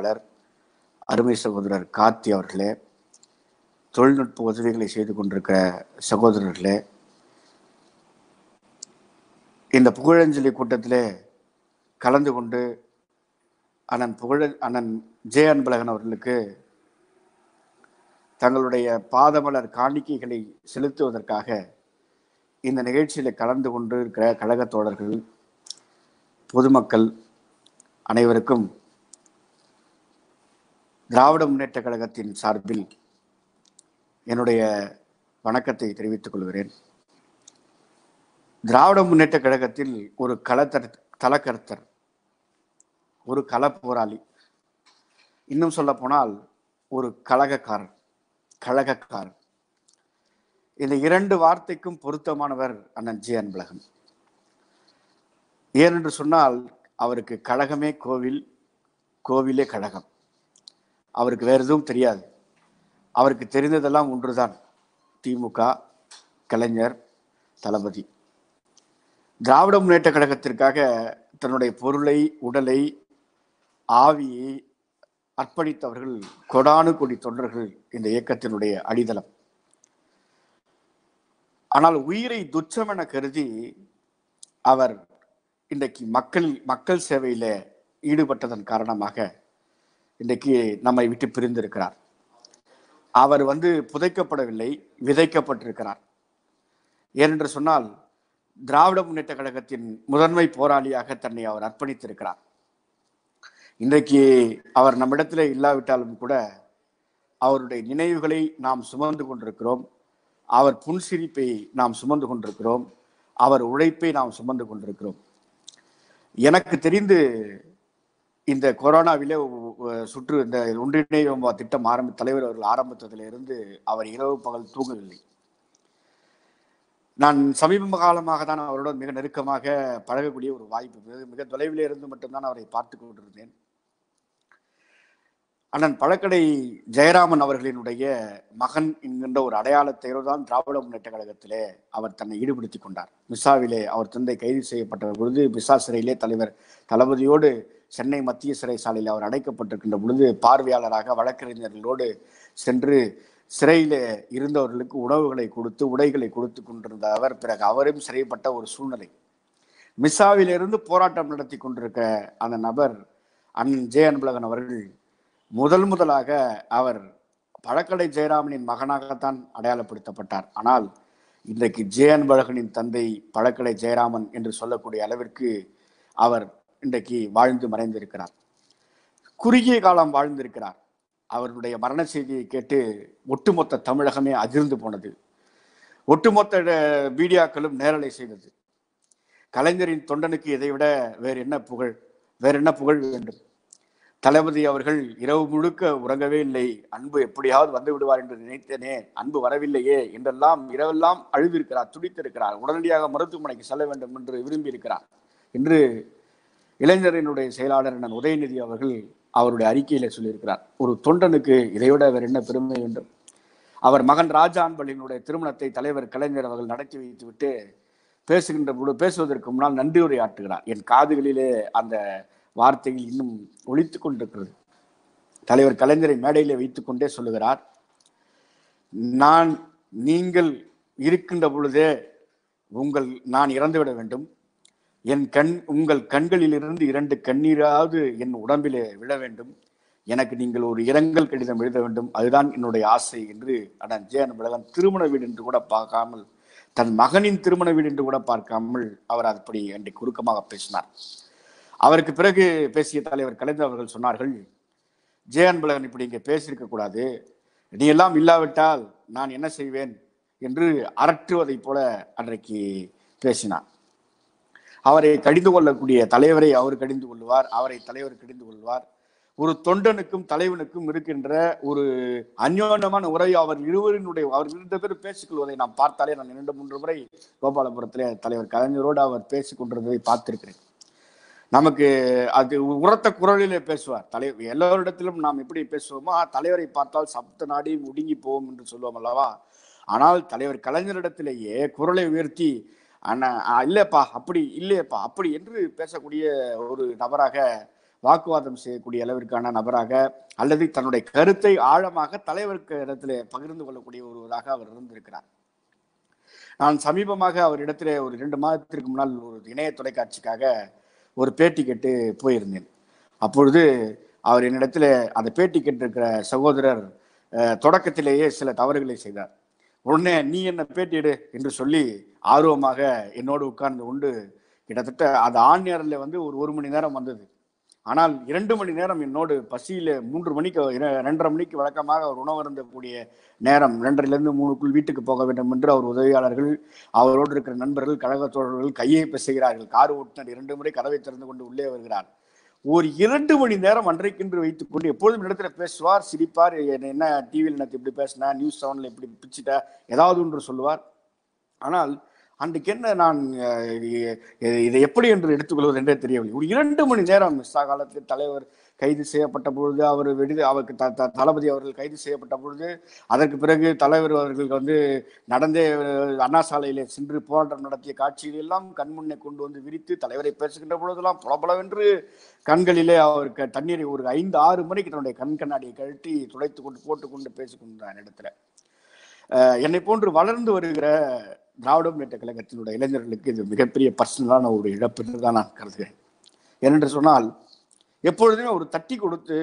ஒருங்கிணைப்பாளர் அருமை சகோதரர் கார்த்தி அவர்களே, தொழில்நுட்ப உதவிகளை செய்து கொண்டிருக்கிற சகோதரர்களே, இந்த புகழஞ்சலி கூட்டத்திலே கலந்து கொண்டு அண்ணன் ஜே அன்பழகன் அவர்களுக்கு தங்களுடைய பாதமலர் காணிக்கைகளை செலுத்துவதற்காக இந்த நிகழ்ச்சியில் கலந்து கொண்டு இருக்கிற கழக தோழர்கள், பொதுமக்கள் அனைவருக்கும் திராவிட முன்னேற்ற கழகத்தின் சார்பில் என்னுடைய வணக்கத்தை தெரிவித்துக் கொள்கிறேன். திராவிட முன்னேற்ற கழகத்தில் ஒரு தலக்கர்த்தர், ஒரு கள போராளி, இன்னும் சொல்ல போனால் ஒரு கழகக்காரர். இந்த இரண்டு வார்த்தைக்கும் பொருத்தமானவர் அண்ணன் ஜே அன்பழகன். ஏனென்று சொன்னால் அவருக்கு கழகமே கோவில், கோவிலே கழகம். அவருக்கு வேறு எதுவும் தெரியாது. அவருக்கு தெரிந்ததெல்லாம் ஒன்றுதான், திமுக, கலைஞர், தளபதி. திராவிட முன்னேற்ற கழகத்திற்காக தன்னுடைய பொருளை, உடலை, ஆவியை அர்ப்பணித்தவர்கள் கொடானு கொடி தொண்டர்கள் இந்த இயக்கத்தினுடைய அடித்தளம். ஆனால் உயிரை துச்சமென கருதி அவர் இன்றைக்கு மக்கள் சேவையில ஈடுபட்டதன் காரணமாக இன்றைக்கு நம்மை விட்டு பிரிந்திருக்கிறார். அவர் புதைக்கப்படவில்லை, விதைக்கப்பட்டிருக்கிறார். ஏனென்று சொன்னால் திராவிட முன்னேற்ற கழகத்தின் முதன்மை போராளியாக தன்னை அவர் அர்ப்பணித்திருக்கிறார். இன்றைக்கு அவர் நம்மிடத்தில் இல்லாவிட்டாலும் கூட அவருடைய நினைவுகளை நாம் சுமந்து கொண்டிருக்கிறோம். அவர் புன்சிரிப்பை நாம் சுமந்து கொண்டிருக்கிறோம். அவர் உழைப்பை நாம் சுமந்து கொண்டிருக்கிறோம். எனக்கு தெரிந்து இந்த கொரோனாவிலே இந்த ஒன்றிணைவு திட்டம் தலைவர் அவர்கள் ஆரம்பித்ததிலிருந்து அவர் இரவு பகல் தூங்கவில்லை. நான் சமீப காலமாக தான் அவருடன் மிக நெருக்கமாக பழகக்கூடிய ஒரு வாய்ப்பு, மிக தொலைவிலே இருந்து மட்டும்தான் அவரை பார்த்து கொண்டிருந்தேன். அண்ணன் பழக்கடை ஜெயராமன் அவர்களினுடைய மகன் என்கின்ற ஒரு அடையாளத்தையோ தான் திராவிட முன்னேற்ற கழகத்திலே அவர் தன்னை ஈடுபடுத்தி கொண்டார். மிசாவிலே அவர் தந்தை கைது செய்யப்பட்ட பொழுது மிசா சிறையிலே தலைவர் தளபதியோடு சென்னை மத்திய சிறைச்சாலையில் அவர் அடைக்கப்பட்டிருக்கின்ற பொழுது பார்வையாளராக வழக்கறிஞர்களோடு சென்று சிறையிலே இருந்தவர்களுக்கு உணவுகளை கொடுத்து, உடைகளை கொடுத்து கொண்டிருந்த அவர் பிறகு அவரும் சிறைப்பட்ட ஒரு சூழ்நிலை. மிசாவிலிருந்து போராட்டம் நடத்தி கொண்டிருக்க அந்த நபர் அண்ணன் ஜே அன்பழகன் அவர்கள் முதலாக அவர் பழக்கடை ஜெயராமனின் மகனாகத்தான் அடையாளப்படுத்தப்பட்டார். ஆனால் இன்றைக்கு ஜே அன்பழகனின் தந்தை பழக்கடை ஜெயராமன் என்று சொல்லக்கூடிய அளவிற்கு அவர் இன்றைக்கு வாழ்ந்து மறைந்திருக்கிறார். குறுகிய காலம் வாழ்ந்திருக்கிறார். அவருடைய மரண செய்தியை கேட்டு ஒட்டுமொத்த தமிழகமே அதிர்ந்து போனது. ஒட்டுமொத்த மீடியாக்களும் நேரலை செய்தது. கலைஞரின் தொண்டனுக்கு இதைவிட வேறு என்ன புகழ் வேண்டும்? தளபதி அவர்கள் இரவு முழுக்க உறங்கவே இல்லை, அன்பு எப்படியாவது வந்து விடுவார் என்று நினைத்தேனே, அன்பு வரவில்லையே என்றெல்லாம் இரவெல்லாம் அழுதிருக்கிறார், துடித்திருக்கிறார். உடனடியாக மருத்துவமனைக்கு செல்ல வேண்டும் என்று விரும்பி இருக்கிறார் என்று இளைஞரினுடைய செயலாளர் அண்ணன் உதயநிதி அவர்கள் அவருடைய அறிக்கையில சொல்லியிருக்கிறார். ஒரு தொண்டனுக்கு இதைவிட வேறு என்ன பெருமை வேண்டும்? அவர் மகன் ராஜா அன்பழகனுடைய திருமணத்தை தலைவர் கலைஞர் அவர்கள் நடத்தி வைத்துவிட்டு பேசுவதற்கு முன்னால் நன்றி உரை ஆற்றுகிறார். என் காதுகளிலே அந்த வார்த்தைகள் இன்னும் ஒலித்துக் கொண்டிருக்கிறது. தலைவர் கலைஞரை மேடையிலே வைத்துக் கொண்டே சொல்லுகிறார், நீங்கள் இருக்கின்ற பொழுதே நான் இறந்துவிட வேண்டும். உங்கள் கண்களில் இருந்து 2 கண்ணீராவது என் உடம்பிலே விழ வேண்டும். எனக்கு நீங்கள் ஒரு இரங்கல் கடிதம் எழுத வேண்டும், அதுதான் என்னுடைய ஆசை என்று அண்ணன் ஜே அன்பழகன் திருமண வீடு என்று கூட பார்க்காமல், தன் மகனின் திருமண வீடு என்று கூட பார்க்காமல் அவர் அப்படி அன்றைக்கு குறுக்கமாக பேசினார். அவருக்கு பிறகு பேசிய தலைவர் கலைஞர் அவர்கள் சொன்னார்கள், ஜே அன்பழகன் இப்படி இங்கே பேசியிருக்க கூடாது, நீ எல்லாம் இல்லாவிட்டால் நான் என்ன செய்வேன் என்று அரற்றுவதை போல அன்றைக்கு பேசினார். அவரை கடிந்து கொள்ளக்கூடிய தலைவரை அவர் கடிந்து கொள்வார், அவரை தலைவர் கடிந்து கொள்வார். ஒரு தொண்டனுக்கும் தலைவனுக்கும் இருக்கின்ற ஒரு அந்யோன்யமான உரை அவர் 2 பேரும் பேசிக்கொள்வதை நாம் பார்த்தாலே, நான் 2-3 முறை கோபாலபுரத்திலே தலைவர் கலைஞரோடு அவர் பேசிக் கொண்டிருந்ததை பார்த்திருக்கிறேன். நமக்கு அது உரத்த குரலிலே பேசுவார். எல்லோரிடத்திலும் நாம் எப்படி பேசுவோமோ, தலைவரை பார்த்தால் சப்த நாடி ஒடுங்கி போவோம் என்று சொல்லுவோம் அல்லவா? ஆனால் தலைவர் கலைஞரிடத்திலேயே குரலை உயர்த்தி இல்லப்பா அப்படி இல்லையப்பா அப்படி என்று பேசக்கூடிய ஒரு நபராக வாக்குவாதம் செய்யக்கூடிய அளவிற்கான நபராக அல்லது தன்னுடைய கருத்தை ஆழமாக தலைவருக்கு இடத்துல பகிர்ந்து கொள்ளக்கூடிய ஒருவராக அவர் இருந்திருக்கிறார். நான் சமீபமாக அவரிடத்துல ஒரு 2 மாதத்திற்கு முன்னால் ஒரு இணைய தொலைக்காட்சிக்காக ஒரு பேட்டி கேட்டு போயிருந்தேன். அப்பொழுது அவர் என்னிடத்துல அந்த பேட்டி கேட்டிருக்கிற சகோதரர் தொடக்கத்திலேயே சில தவறுகளை செய்தார். உடனே நீ என்ன பேட்டி எடு என்று சொல்லி ஆர்வமாக என்னோடு உட்கார்ந்து கொண்டு கிட்டத்தட்ட அது ஆண் நேரில் ஒரு 1 மணி நேரம் வந்தது. ஆனால் 2 மணி நேரம் என்னோடு பசியில 3 மணிக்கு 2:30 மணிக்கு வழக்கமாக அவர் உணவு இருந்தக்கூடிய நேரம் 2:30லிருந்து 3க்குள் வீட்டுக்கு போக வேண்டும் என்று அவர் உதவியாளர்கள், அவரோடு இருக்கிற நண்பர்கள், கழக தோழர்கள் கையை பிசைகிறார்கள். கார் ஓட்டுநர் 2 முறை கதவை திறந்து கொண்டு உள்ளே வருகிறார். ஒரு 2 மணி நேரம் அன்றைக்கென்று வைத்துக் கொண்டு எப்பொழுதும் இடத்துல பேசுவார், சிரிப்பார். என்ன டிவியில் என்ன இப்படி பேசினா, நியூஸ் 7ல இப்படி பிச்சுட்டா, ஏதாவது ஒன்று சொல்லுவார். ஆனால் அன்றைக்கு என்ன நான் இதை எப்படி என்று எடுத்துக்கொள்வது என்றே தெரியவில்லை. ஒரு 2 மணி நேரம் மிஸ்ஸா காலத்தில் தலைவர் கைது செய்யப்பட்ட பொழுது, அவருக்கு தளபதி அவர்கள் கைது செய்யப்பட்ட பொழுது, அதற்கு பிறகு தலைவர் அவர்கள் நடந்தே அண்ணா சாலையிலே சென்று போராட்டம் நடத்திய காட்சிகள் எல்லாம் கண்முன்னே கொண்டு வந்து விரித்து தலைவரை பேசுகின்ற பொழுதெல்லாம் புலபலவென்று கண்களிலே அவருக்கு தண்ணீரை ஒரு 5-6 மணிக்கு தன்னுடைய கண்ணாடியை கழட்டி துடைத்து கொண்டு போட்டுக்கொண்டு பேசிக்கொண்டான் இடத்துல. என்னை போன்று வளர்ந்து வருகிற திராவிட முன்னேற்ற கழகத்தினுடைய இளைஞர்களுக்கு இது மிகப்பெரிய பர்சனலான ஒரு இழப்பு என்று தான் நான் கருதுகிறேன். ஏனென்று சொன்னால் எப்பொழுதுமே ஒரு தட்டி கொடுத்து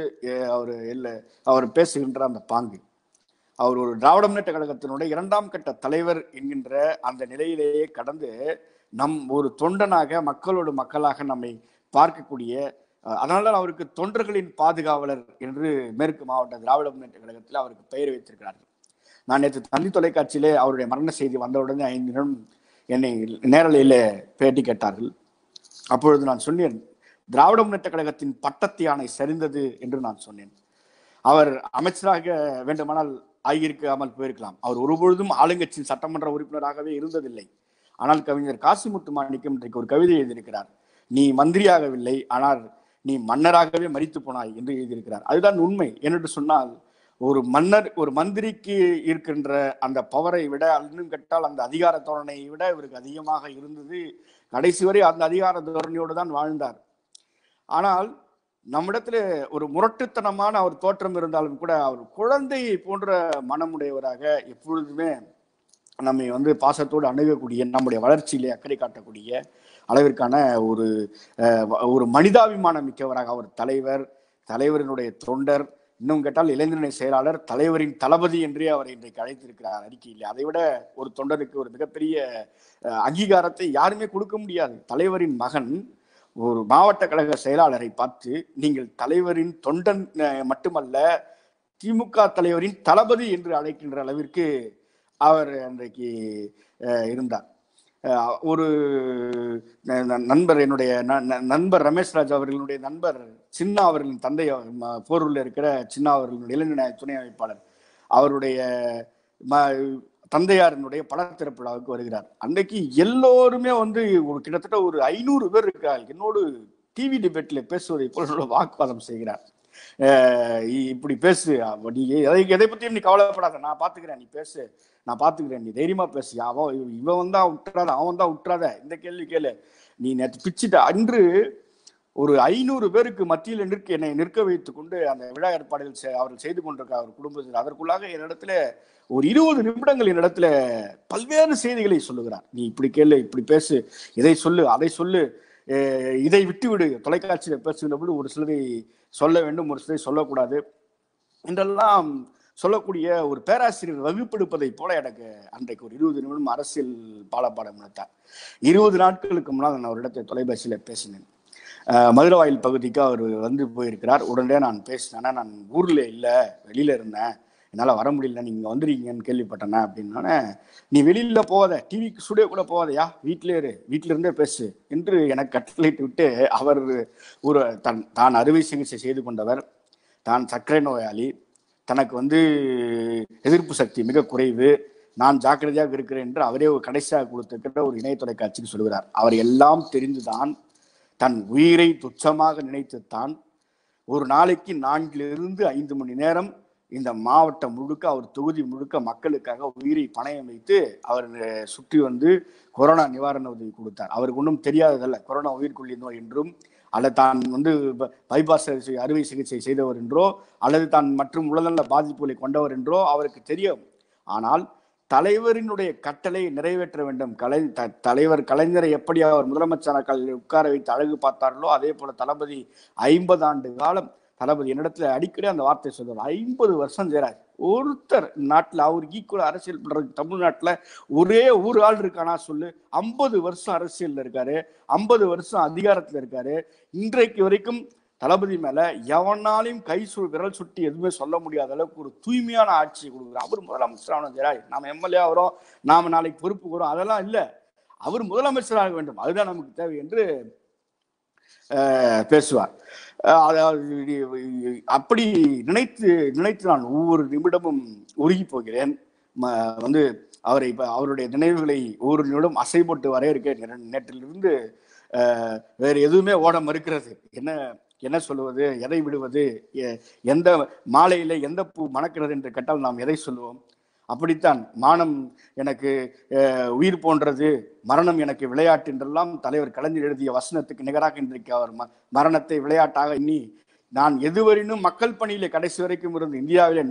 அவர் பேசுகின்ற அந்த பாங்கு, அவர் ஒரு திராவிட முன்னேற்ற கழகத்தினுடைய 2ஆம் கட்ட தலைவர் என்கின்ற அந்த நிலையிலேயே கடந்து நம் ஒரு தொண்டனாக மக்களோடு மக்களாக நம்மை பார்க்கக்கூடிய, அதனால்தான் அவருக்கு தொண்டர்களின் பாதுகாவலர் என்று மேற்கு மாவட்ட திராவிட முன்னேற்ற கழகத்தில் அவருக்கு பெயர் வைத்திருக்கிறார்கள். நான் நேற்று தந்தி தொலைக்காட்சியிலே அவருடைய மரண செய்தி வந்தவுடனே 5 நிமிடம் என்னை நேரலையில பேட்டி கேட்டார்கள். அப்பொழுது நான் சொன்னேன், திராவிட முன்னேற்ற கழகத்தின் பட்டத்து யானை சரிந்தது என்று நான் சொன்னேன். அவர் அமைச்சராக வேண்டுமானால் ஆகியிருக்காமல் போயிருக்கலாம். அவர் ஒருபொழுதும் ஆளுங்கட்சியின் சட்டமன்ற உறுப்பினராகவே இருந்ததில்லை. ஆனால் கவிஞர் காசிமுத்து மாணிக்கம் இன்றைக்கு ஒரு கவிதை எழுதியிருக்கிறார். நீ மந்திரியாகவில்லை, ஆனால் நீ மன்னராகவே மரித்து போனாய் என்று எழுதியிருக்கிறார். அதுதான் உண்மை. என்று சொன்னால் ஒரு மந்திரிக்கு இருக்கின்ற அந்த பவரை விட, இன்னும் கேட்டால் அந்த அதிகார தோரணையை விட இவருக்கு அதிகமாக இருந்தது. கடைசி வரை அந்த அதிகார தோரணையோடு தான் வாழ்ந்தார். ஆனால் நம்மிடத்துல ஒரு முரட்டுத்தனமான அவர் தோற்றம் இருந்தாலும் கூட அவர் குழந்தையை போன்ற மனமுடையவராக எப்பொழுதுமே நம்மை பாசத்தோடு அணுகக்கூடிய, நம்முடைய வளர்ச்சியிலே அக்கறை காட்டக்கூடிய அளவிற்கான ஒரு மனிதாபிமானம் மிக்கவராக அவர் தலைவரினுடைய தொண்டர், இன்னும் கேட்டால் இளைஞரணி செயலாளர், தலைவரின் தளபதி என்றே அவரை இன்றைக்கு அழைத்திருக்கிறார் அறிக்கையில். அதை விட ஒரு தொண்டருக்கு ஒரு மிகப்பெரிய அங்கீகாரத்தை யாருமே கொடுக்க முடியாது. தலைவரின் மகன் ஒரு மாவட்ட கழக செயலாளரை பார்த்து நீங்கள் தலைவரின் தொண்டன் மட்டுமல்ல, திமுக தலைவரின் தளபதி என்று அழைக்கின்ற அளவிற்கு அவர் அன்றைக்கு இருந்தார். ஒரு நண்பர், என்னுடைய நண்பர் ரமேஷ்ராஜ் அவர்களுடைய நண்பர் சின்னா அவர்களின் தந்தை, போரூரில் இருக்கிற சின்னா அவர்களுடைய இளைஞர் துணை அமைப்பாளர், அவருடைய தந்தையாரினுடைய படத்திறப்பு விழாவுக்கு வருகிறார். அன்றைக்கு எல்லோருமே கிட்டத்தட்ட ஒரு 500 பேர் இருக்கிறார். என்னோடு டிவி டிபேட்ல பேசுவதை போல வாக்குவாதம் செய்கிறார். இப்படி பேசு, நீ எதை பத்தியும் நீ கவலைப்படாத, நான் பாத்துக்கிறேன், நீ பேசு, நான் பாத்துக்கிறேன், நீ தைரியமா பேசு, இவன் தான் விட்டுறாத, அவன் தான் விட்டுறாத, இந்த கேள்வி கேளு, நீ நேற்று பிச்சுட்ட. அன்று ஒரு 500 பேருக்கு மத்தியில் என்னை நிற்க வைத்துக் கொண்டு அந்த விழா ஏற்பாடுகள் அவர்கள் செய்து கொண்டிருக்க அவர் குடும்பத்தில், அதற்குள்ளாக என்னிடத்துல ஒரு 20 நிமிடங்கள் என்னிடத்துல பல்வேறு செய்திகளை சொல்லுகிறார். நீ இப்படி கேளு, இப்படி பேசு, இதை சொல்லு, அதை சொல்லு, இதை விட்டுவிடு, தொலைக்காட்சியில பேசுகின்ற பொழுது ஒரு சிலரை சொல்ல வேண்டும், ஒரு சிலரை சொல்லக்கூடாது என்றெல்லாம் சொல்லக்கூடிய ஒரு பேராசிரியர் வகுப்பெடுப்பதை போல எனக்கு அன்றைக்கு ஒரு 20 நிமிடம் அரசியல் பாடம் நடத்தார். 20 நாட்களுக்கு முன்னால் நான் அவரிடத்தை தொலைபேசியில பேசினேன். மதுரவாயில் பகுதிக்கு அவர் போயிருக்கிறார். உடனே நான் பேசினேன், நான் ஊர்ல இல்லை, வெளியில இருந்தேன், என்னால் வர முடியல, நீங்க வந்துருக்கீங்கன்னு கேள்விப்பட்டேன்னா அப்படின்னோடனே, நீ வெளியில போகாத, டிவிக்கு ஸ்டுடியோ கூட போகாதையா, வீட்டிலே இரு, வீட்டில இருந்தே பேசு என்று எனக்கு கட்டளையிட்டு விட்டு, அவர் தான் அறுவை சிகிச்சை செய்து கொண்டவர், தான் சர்க்கரை நோயாளி, தனக்கு எதிர்ப்பு சக்தி மிக குறைவு, நான் ஜாக்கிரதையாக இருக்கிறேன் என்று அவரே கடைசியாக கொடுத்திருக்கிற ஒரு இணைய தொலைக்காட்சிக்கு சொல்கிறார். அவர் எல்லாம் தெரிந்துதான், தன் உயிரை துச்சமாக நினைத்துத்தான் ஒரு நாளைக்கு 4-5 மணி நேரம் இந்த மாவட்டம் முழுக்க, அவர் தொகுதி முழுக்க மக்களுக்காக உயிரை பணயம் வைத்து அவர் சுற்றி கொரோனா நிவாரண உதவி கொடுத்தார். அவருக்கு ஒன்றும் தெரியாததல்ல கொரோனா உயிர்கொல்லி நோய் என்றும் அல்லது தான் வந்து பைபாஸ் அறுவை சிகிச்சை செய்தவர் என்றோ அல்லது தான் மற்றும் உடல்நல பாதிப்புகளை கொண்டவர் என்றோ அவருக்கு தெரியும். ஆனால் தலைவரினுடைய கட்டளை நிறைவேற்ற வேண்டும். தலைவர் கலைஞரை எப்படி அவர் முதலமைச்சர் உட்கார வைத்து அழகு பார்த்தார்களோ அதே போல தளபதி 50 ஆண்டு காலம் தளபதி என்னிடத்துல அடிக்கடி அந்த வார்த்தை சொல்றாரு. 50 வருஷம் செய்றாரு. ஒருத்தர் நாட்டுல அவருக்கு ஈக்குவல் அரசியல் பண்றதுக்கு தமிழ்நாட்டுல ஒரே ஒரு ஆள் இருக்கானா சொல்லு. 50 வருஷம் அரசியல்ல இருக்காரு, 50 வருஷம் அதிகாரத்துல இருக்காரு. இன்றைக்கு வரைக்கும் தளபதி மேல எவனாலையும் விரல் சுட்டி எதுவுமே சொல்ல முடியாத அளவுக்கு ஒரு தூய்மையான ஆட்சியை கொடுக்குறார். அவர் முதலமைச்சர் ஆகணும். ஜெராய் நாம எம்எல்ஏ ஆகிறோம், நாம நாளைக்கு பொறுப்பு கூறோம், அதெல்லாம் இல்லை. அவர் முதலமைச்சராக வேண்டும், அதுதான் நமக்கு தேவை என்று பேசுவார். அப்படி நினைத்து நான் ஒவ்வொரு நிமிடமும் உருகி போகிறேன். வந்து அவரை அவருடைய நினைவுகளை ஒவ்வொரு நிமிடம் அசை போட்டு வரையறுக்க நேற்றிலிருந்து வேறு எதுவுமே ஓட மறுக்கிறது. என்ன சொல்லுவது, எதை விடுவது, எந்த மாலையில எந்த பூ மணக்கிறது என்று கேட்டால் நாம் எதை சொல்லுவோம்? அப்படித்தான் மானம் எனக்கு உயிர் போன்றது, மரணம் எனக்கு விளையாட்டு என்றெல்லாம் தலைவர் கலைஞர் எழுதிய வசனத்துக்கு நிகராக இன்றைக்கு அவர் மரணத்தை விளையாட்டாக எண்ணி நான் எதுவரையினும் மக்கள் பணியிலே கடைசி வரைக்கும் இருந்து இந்தியாவிலே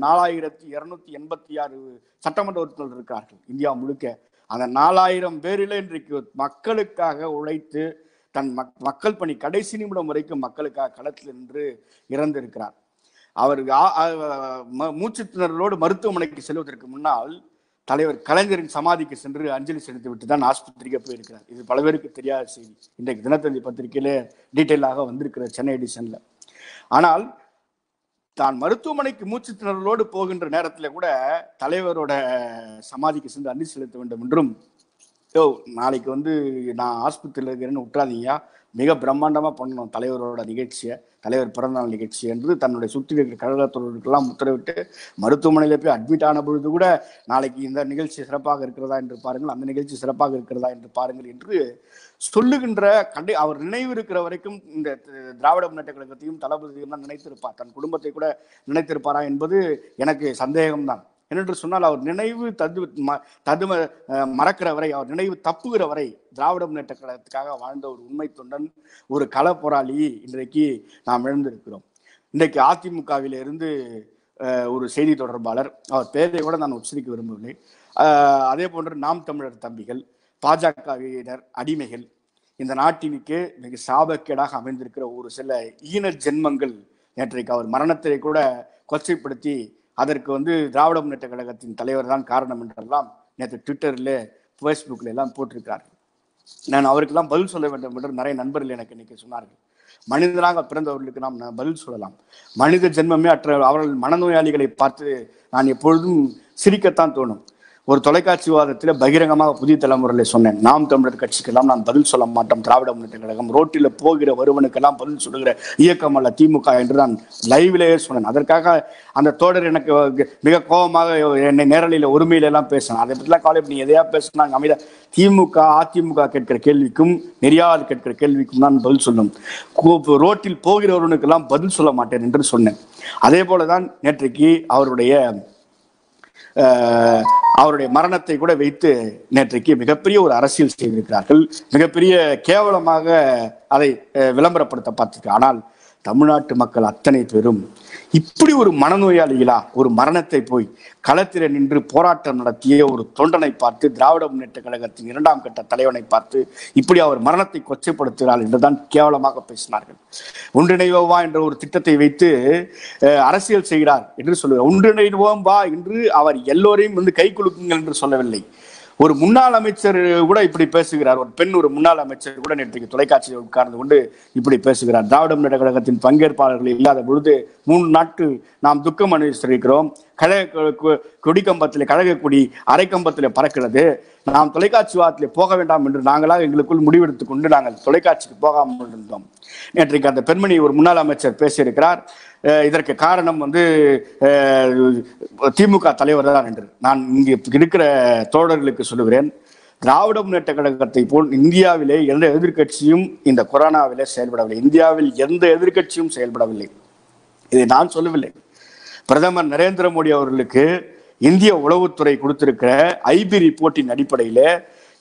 4286 சட்டமன்ற உறுப்பினர்கள் இருக்கிறார்கள் இந்தியா முழுக்க. அந்த 4000 பேரிலே இன்றைக்கு மக்களுக்காக உழைத்து தன் மக்கள் பணி கடைசி நிமிடம் வரைக்கும் மக்களுக்காக களத்தில் நின்று இறந்திருக்கிறார். அவர் மூச்சு திணறலோடு மருத்துவமனைக்கு செல்வதற்கு முன்னால் தலைவர் கலைஞரின் சமாதிக்கு சென்று அஞ்சலி செலுத்தி விட்டு தான் ஆஸ்பத்திரிக்கு போயிருக்கிறார். இது பல பேருக்கு தெரியாத செய்தி. இன்றைக்கு தினத்தந்தி பத்திரிகையில டீட்டெயிலாக வந்திருக்கிற சென்னை எடிஷன்ல. ஆனால் தான் மருத்துவமனைக்கு மூச்சு திணறலோடு போகின்ற நேரத்தில் கூட தலைவரோட சமாதிக்கு சென்று அஞ்சலி செலுத்த வேண்டும் என்றும், நாளைக்கு வந்து நான் ஆஸ்பத்திரியில் இருக்கிறேன்னு விட்டுறாதீங்க, மிக பிரம்மாண்டமா பண்ணணும் தலைவரோட நிகழ்ச்சியை, தலைவர் பிறந்தநாள் நிகழ்ச்சி என்று தன்னுடைய சுற்றி இருக்கிற கழகத்தோர்களுக்கெல்லாம் உத்தரவிட்டு மருத்துவமனையில போய் அட்மிட் ஆன பொழுது கூட நாளைக்கு இந்த நிகழ்ச்சி சிறப்பாக இருக்கிறதா என்று பாருங்கள், அந்த நிகழ்ச்சி சிறப்பாக இருக்கிறதா என்று பாருங்கள் என்று சொல்லுகின்ற அவர் நினைவு இருக்கிற வரைக்கும் இந்த திராவிட முன்னேற்ற கழகத்தையும் தளபதியும் தான் நினைத்திருப்பார். தன் குடும்பத்தை கூட நினைத்திருப்பாரா என்பது எனக்கு சந்தேகம்தான். என்னென்று சொன்னால் அவர் நினைவு மறக்கிற வரை, அவர் நினைவு தப்புகிற வரை திராவிட முன்னேற்ற கழகத்துக்காக வாழ்ந்த ஒரு உண்மை தொண்டன், ஒரு கள போராளி இன்றைக்கு நாம் இழந்திருக்கிறோம். இன்றைக்கு அதிமுகவில இருந்து ஒரு செய்தி தொடர்பாளர், அவர் பேரை கூட நான் உச்சரிக்க விரும்பவில்லை, அதே போன்று நாம் தமிழர் தம்பிகள், பாஜகவினர் அடிமைகள், இந்த நாட்டினுக்கு மிக சாபக்கேடாக அமைந்திருக்கிற ஒரு சில ஈன ஜென்மங்கள் நேற்றைக்கு அவர் மரணத்தை கூட கொச்சைப்படுத்தி அதற்கு வந்து திராவிட முன்னேற்ற கழகத்தின் தலைவர் தான் காரணம் என்றெல்லாம் நேற்று ட்விட்டர்ல ஃபேஸ்புக்ல எல்லாம் போட்டிருக்கிறார்கள். நான் அவருக்கெல்லாம் பதில் சொல்ல வேண்டும் என்று நிறைய நண்பர்கள் எனக்கு இன்னைக்கு சொன்னார்கள். மனிதனாக பிறந்தவர்களுக்கு நாம் பதில் சொல்லலாம். மனித ஜென்மமே அற்ற அவர்கள் மனநோயாளிகளை பார்த்து நான் எப்பொழுதும் சிரிக்கத்தான் தோணும். ஒரு தொலைக்காட்சி விவாதத்தில் பகிரங்கமாக புதிய தலைமுறையில சொன்னேன், நாம் தமிழர் கட்சிக்கெல்லாம் நான் பதில் சொல்ல மாட்டோம், திராவிட முன்னேற்ற கழகம் ரோட்டில் போகிற ஒருவனுக்கெல்லாம் பதில் சொல்லுகிற இயக்கம் அல்ல திமுக என்று நான் லைவ்லேயே சொன்னேன். அதற்காக அந்த தோழர் எனக்கு மிக கோபமாக என்னை நேரலையில் ஒருமையில எல்லாம் பேசினேன். அதை பற்றிலாம் காலை நீ எதையா பேசினாங்க அமைதியா, திமுக அதிமுக கேட்கிற கேள்விக்கும் நெறியாளர் கேட்கிற கேள்விக்கும் நான் பதில் சொல்லும், ரோட்டில் போகிறவர்களுக்கெல்லாம் பதில் சொல்ல மாட்டேன் என்று சொன்னேன். அதே போலதான் நேற்றைக்கு அவருடைய மரணத்தை கூட வைத்து நேற்றைக்கு மிகப்பெரிய ஒரு அரசியல் செய்திருக்கிறார்கள். மிகப்பெரிய கேவலமாக அதை விளம்பரப்படுத்த பார்த்திருக்க. ஆனால் தமிழ்நாட்டு மக்கள் அத்தனை பேரும் இப்படி ஒரு மனநோயாளிகளா ஒரு மரணத்தை போய் களத்தில நின்று போராட்டம் நடத்திய ஒரு தொண்டனை பார்த்து, திராவிட முன்னேற்ற கழகத்தின் 2ஆம் கட்ட தலைவனை பார்த்து இப்படி அவர் மரணத்தை கொச்சைப்படுத்துகிறார் என்றுதான் கேவலமாக பேசினார்கள். ஒன்றிணைவோம் வா என்ற ஒரு திட்டத்தை வைத்து அரசியல் செய்கிறார் என்று சொல்லுவார். ஒன்றிணைவோம் வா என்று அவர் எல்லோரையும் வந்து கை குலுக்குங்கள் என்று சொல்லவில்லை. ஒரு முன்னாள் அமைச்சர் கூட இப்படி பேசுகிறார். ஒரு பெண் ஒரு முன்னாள் அமைச்சர் கூட நேற்றைக்கு தொலைக்காட்சியில் உட்கார்ந்து கொண்டு இப்படி பேசுகிறார். திராவிட முன்னேற்ற கழகத்தின் பங்கேற்பாளர்கள் இல்லாத பொழுது 3 நாட்கள் நாம் துக்கம் அனுபவித்திருக்கிறோம். கொடிக்கம்பத்தில் கழக கொடி அரைக்கம்பத்தில் பறக்கிறது. நாம் தொலைக்காட்சி வாதத்தில் போக வேண்டாம் என்று நாங்களாக எங்களுக்குள் முடிவெடுத்துக் கொண்டு நாங்கள் தொலைக்காட்சிக்கு போகாமல் இருந்தோம். நேற்றைக்கு அந்த பெண்மணி ஒரு முன்னாள் அமைச்சர் பேசியிருக்கிறார். இதற்கு காரணம் வந்து திமுக தலைவர் தான் என்று நான் இங்கு இருக்கிற தோழர்களுக்கு சொல்லுகிறேன். திராவிட முன்னேற்ற கழகத்தை போல் இந்தியாவிலே எந்த எதிர்கட்சியும் இந்த கொரோனாவிலே செயல்படவில்லை. இந்தியாவில் எந்த எதிர்கட்சியும் செயல்படவில்லை. இதை நான் சொல்லவில்லை. பிரதமர் நரேந்திர மோடி அவர்களுக்கு இந்திய உளவுத்துறை கொடுத்திருக்கிற ஐபி ரிப்போர்ட்டின் அடிப்படையில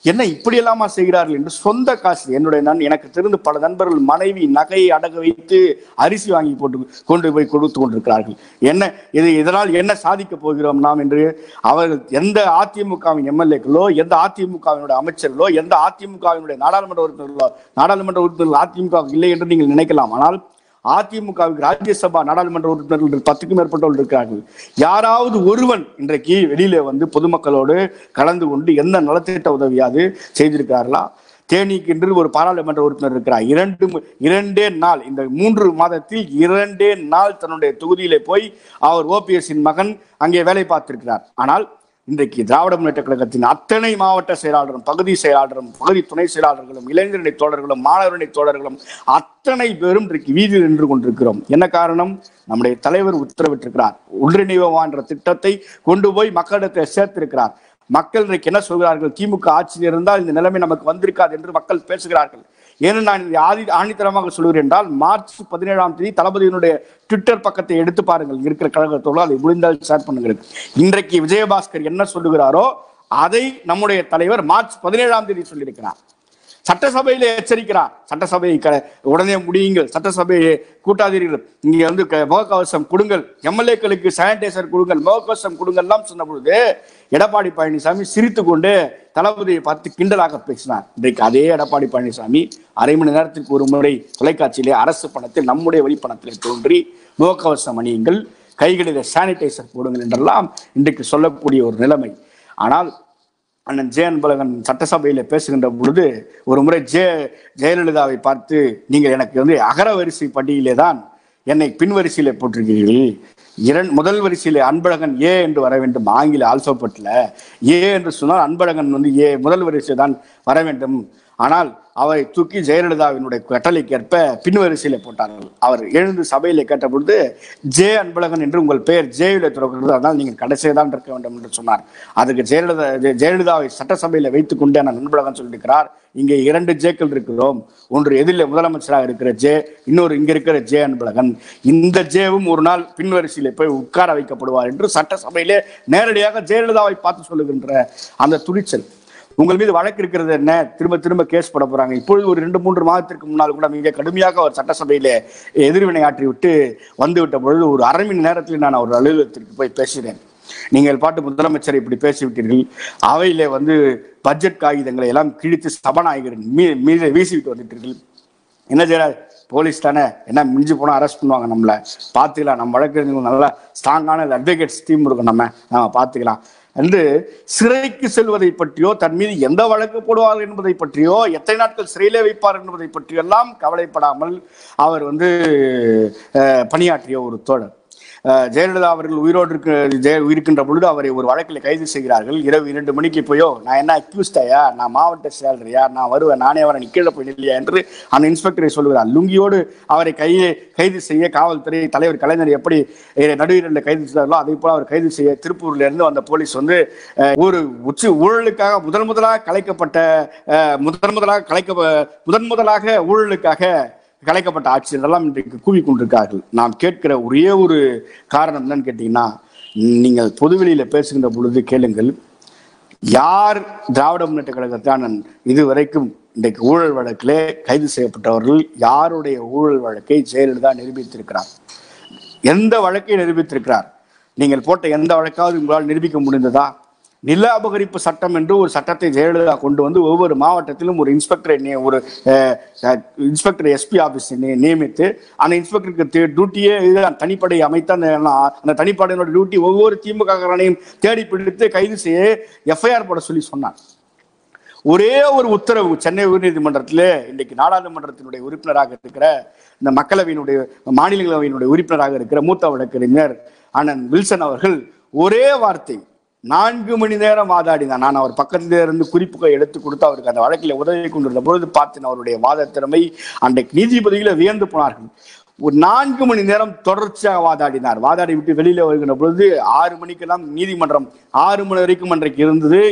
என்ன இப்படி எல்லாமா செய்கிறார்கள் என்று சொந்த காசு எனக்கு தெரிந்து பல நண்பர்கள் மனைவி நகையை அடகு வைத்து அரிசி வாங்கி போட்டு கொண்டு போய் கொடுத்து கொண்டிருக்கிறார்கள். என்ன இதனால் என்ன சாதிக்க போகிறோம் நாம் என்று அவர்கள் எந்த அதிமுகவின் எம்எல்ஏக்களோ, எந்த அதிமுகவினுடைய அமைச்சர்களோ, எந்த அதிமுகவினுடைய நாடாளுமன்ற உறுப்பினர்களோ அதிமுக இல்லை என்று நீங்கள் நினைக்கலாம். ஆனால் அதிமுகவுக்கு ராஜ்யசபா நாடாளுமன்ற உறுப்பினர்கள் 10க்கும் மேற்பட்டவர்கள் இருக்கிறார்கள். யாராவது ஒருவன் இன்றைக்கு வெளியில வந்து பொதுமக்களோடு கலந்து கொண்டு எந்த நலத்திட்ட உதவியாவது செய்திருக்கிறார்களா? தேனிக்கு என்று ஒரு பாராளுமன்ற உறுப்பினர் இருக்கிறார். இரண்டே நாள், இந்த 3 மாதத்தில் 2 நாள் தன்னுடைய தொகுதியிலே போய் அவர் ஓபிஎஸ்ஸின் மகன் அங்கே வேலை பார்த்திருக்கிறார். ஆனால் இன்றைக்கு திராவிட முன்னேற்ற கழகத்தின் அத்தனை மாவட்ட செயலாளரும், பகுதி செயலாளரும், பகுதி துணை செயலாளர்களும், இளைஞரணி தோழர்களும், மாணவரணி தோழர்களும் அத்தனை பேரும் இன்றைக்கு வீதியில் நின்று கொண்டிருக்கிறோம். என்ன காரணம்? நம்முடைய தலைவர் உத்தரவிட்டிருக்கிறார். ஒன்றிணைவா என்ற திட்டத்தை கொண்டு போய் மக்களிடத்தை சேர்த்திருக்கிறார். மக்கள் இன்றைக்கு என்ன சொல்கிறார்கள்? திமுக ஆட்சியில் இருந்தால் இந்த நிலைமை நமக்கு வந்திருக்காது என்று மக்கள் பேசுகிறார்கள். ஏன்னு நான் ஆணித்தரமாக சொல்கிறேன் என்றால், மார்ச் 17ஆம் தேதி தளபதியினுடைய ட்விட்டர் பக்கத்தை எடுத்து பாருங்கள். இருக்கிற கழகத்தோடு அதை முடிந்தால் ஷேர் பண்ணுங்கள். இன்றைக்கு விஜயபாஸ்கர் என்ன சொல்லுகிறாரோ அதை நம்முடைய தலைவர் மார்ச் 17ஆம் தேதி சொல்லியிருக்கிறார். சட்டசபையில எச்சரிக்கிறார். சட்டசபையை உடனே முடியுங்கள், சட்டசபையை கூட்டாதீர்கள், இங்க வந்து முகக்கவசம் கொடுங்கள், எம்எல்ஏக்களுக்கு சானிடைசர் கொடுங்கள், முகக்கவசம் கொடுங்கள் எல்லாம் சொன்ன பொழுது எடப்பாடி பழனிசாமி சிரித்து கொண்டு தளபதியை பார்த்து கிண்டலாக பேசினார். இன்றைக்கு அதே எடப்பாடி பழனிசாமி அரை மணி நேரத்திற்கு ஒரு முறை தொலைக்காட்சியிலே அரசு பணத்தில், நம்முடைய வழிப்பணத்திலே தோன்றி முகக்கவசம் அணியுங்கள், கைகளில் சானிடைசர் போடுங்கள் என்றெல்லாம் இன்றைக்கு சொல்லக்கூடிய ஒரு நிலைமை. ஆனால் அண்ணன் ஜே அன்பழகன் சட்டசபையில பேசுகின்ற பொழுது ஒரு முறை ஜெயலலிதாவை பார்த்து, நீங்கள் எனக்கு வந்து அகரவரிசை பட்டியலே தான் என்னை பின்வரிசையில போட்டிருக்கிறீர்கள், முதல் வரிசையில அன்பழகன் ஏ என்று வர வேண்டும், ஆங்கில ஆல்பபெட்ல ஏ என்று சொன்னால் அன்பழகன் வந்து ஏ முதல் வரிசை தான் வர வேண்டும். ஆனால் அவரை தூக்கி ஜெயலலிதாவினுடைய கட்டளைக்கேற்ப பின்வரிசையில போட்டார்கள். அவர் எழுந்து சபையில கேட்ட பொழுது, ஜே அன்பழகன் என்று உங்கள் பெயர் ஜேயில துறக்கிறது, அதனால் நீங்கள் கடைசியை தான் இருக்க வேண்டும் என்று சொன்னார். அதுக்கு ஜெயலலிதாவை சட்டசபையில வைத்துக் கொண்டு அன்பழகன் சொல்லியிருக்கிறார், இங்கே 2 ஜேக்கள் இருக்கிறோம், ஒன்று எதிரில் முதலமைச்சராக இருக்கிற ஜே, இன்னொரு இங்க இருக்கிற ஜே அன்பழகன், இந்த ஜேவும் ஒரு நாள் பின்வரிசையில போய் உட்கார வைக்கப்படுவார் என்று சட்டசபையிலே நேரடியாக ஜெயலலிதாவை பார்த்து சொல்லுகின்ற அந்த துணிச்சல். உங்கள் மீது வழக்கு இருக்கிறது என்ன, திரும்ப திரும்ப கேஸ் போட போறாங்க. இப்பொழுது ஒரு 2-3 மாதத்திற்கு முன்னால் கூட மிக கடுமையாக அவர் சட்டசபையில எதிர்வினை ஆற்றி விட்டு வந்துவிட்ட பொழுது ஒரு அரை மணி நேரத்தில் நான் அவர் அலுவலகத்திற்கு போய் பேசுகிறேன். நீங்கள் பாட்டு முதலமைச்சரை இப்படி பேசிவிட்டீர்கள், அவையிலே வந்து பட்ஜெட் காகிதங்களை எல்லாம் கிழித்து சபாநாயகரின் மீது வீசிவிட்டு வந்துட்டீர்கள், என்ன செய்யறாரு? போலீஸ் தானே, என்ன மிஞ்சி போனா அரெஸ்ட் பண்ணுவாங்க, நம்மள பாத்துக்கலாம், நம்ம வழக்கு நல்லா ஸ்ட்ராங்கான அட்வொகேட்ஸ் டீம் இருக்கும், நம்ம பாத்துக்கலாம் என்று சிறைக்கு செல்வதை பற்றியோ, தன் மீது எந்த வழக்கு போடுவார்கள் என்பதை பற்றியோ, எத்தனை நாட்கள் சிறையிலே வைப்பார் என்பதை பற்றியோ எல்லாம் கவலைப்படாமல் அவர் வந்து பணியாற்றிய ஒரு தோழர். ஜெயலலிதா அவர்கள் உயிரோடு இருக்கின்ற பொழுது அவரை ஒரு வழக்கில் கைது செய்கிறார்கள். இரவு 2 மணிக்கு போயோ, நான் என்ன அக்யூஸ்டாயா, நான் மாவட்ட செயலரையா, நான் வருவேன், நானே அவரை கீழே போயிடலையா என்று அந்த இன்ஸ்பெக்டரை சொல்கிறார். லுங்கியோடு அவரை கைது செய்ய காவல்துறை தலைவர் கலைஞர் எப்படி நடுவீரர்களை கைது செய்தார்களோ அதே போல அவர் கைது செய்ய திருப்பூர்ல இருந்து வந்த போலீஸ் வந்து ஒரு ஊழலுக்காக முதன்முதலாக ஊழலுக்காக கலைக்கப்பட்ட ஆட்சியர் எல்லாம் இன்றைக்கு கூவிக்கொண்டிருக்கிறார்கள். நாம் கேட்கிற ஒரே ஒரு காரணம் என்னன்னு கேட்டீங்கன்னா, நீங்கள் பொதுவெளியில பேசுகின்ற பொழுது கேளுங்கள், யார் திராவிட முன்னேற்ற கழகத்தான் இதுவரைக்கும் இன்றைக்கு ஊழல் வழக்கிலே கைது செய்யப்பட்டவர்கள் யாருடைய ஊழல் வழக்கை ஜெயலலிதா நிரூபித்திருக்கிறார்? எந்த வழக்கை நிரூபித்திருக்கிறார்? நீங்கள் போட்ட எந்த வழக்காவது உங்களால் நிரூபிக்க முடிந்ததா? நில அபகரிப்பு சட்டம் என்று ஒரு சட்டத்தை ஜெயலலிதா கொண்டு வந்து ஒவ்வொரு மாவட்டத்திலும் ஒரு இன்ஸ்பெக்டர் எஸ்பி ஆபீஸ் நியமித்து அந்த இன்ஸ்பெக்டருக்கு டியூட்டியே தனிப்படை அமைத்து அந்த தனிப்படையினோட டியூட்டி ஒவ்வொரு திமுக தேடி பிடித்து கைது செய்ய எஃப்ஐஆர் போட சொல்லி சொன்னார். ஒரே ஒரு உத்தரவு சென்னை உயர்நீதிமன்றத்திலே இன்றைக்கு நாடாளுமன்றத்தினுடைய உறுப்பினராக இருக்கிற, இந்த மாநிலங்களவையினுடைய உறுப்பினராக இருக்கிற மூத்த வழக்கறிஞர் அண்ணன் வில்சன் அவர்கள் ஒரே வார்த்தை 4 மணி நேரம் வாதாடினார். நான் அவர் பக்கத்திலே இருந்து குறிப்புகளை எடுத்து கொடுத்து அவருக்கு அந்த வழக்கில் உதவி கொண்டிருந்த பொழுது பார்த்தேன் அவருடைய வாத திறமை. அன்றைக்கு நீதிபதிகளை வியந்து போனார்கள். ஒரு 4 மணி நேரம் தொடர்ச்சியாக வாதாடினார். வாதாடி விட்டு வெளியில வருகின்ற பொழுது 6 மணிக்கெல்லாம் நீதிமன்றம் 6 மணி வரைக்கும் அன்றைக்கு இருந்தது.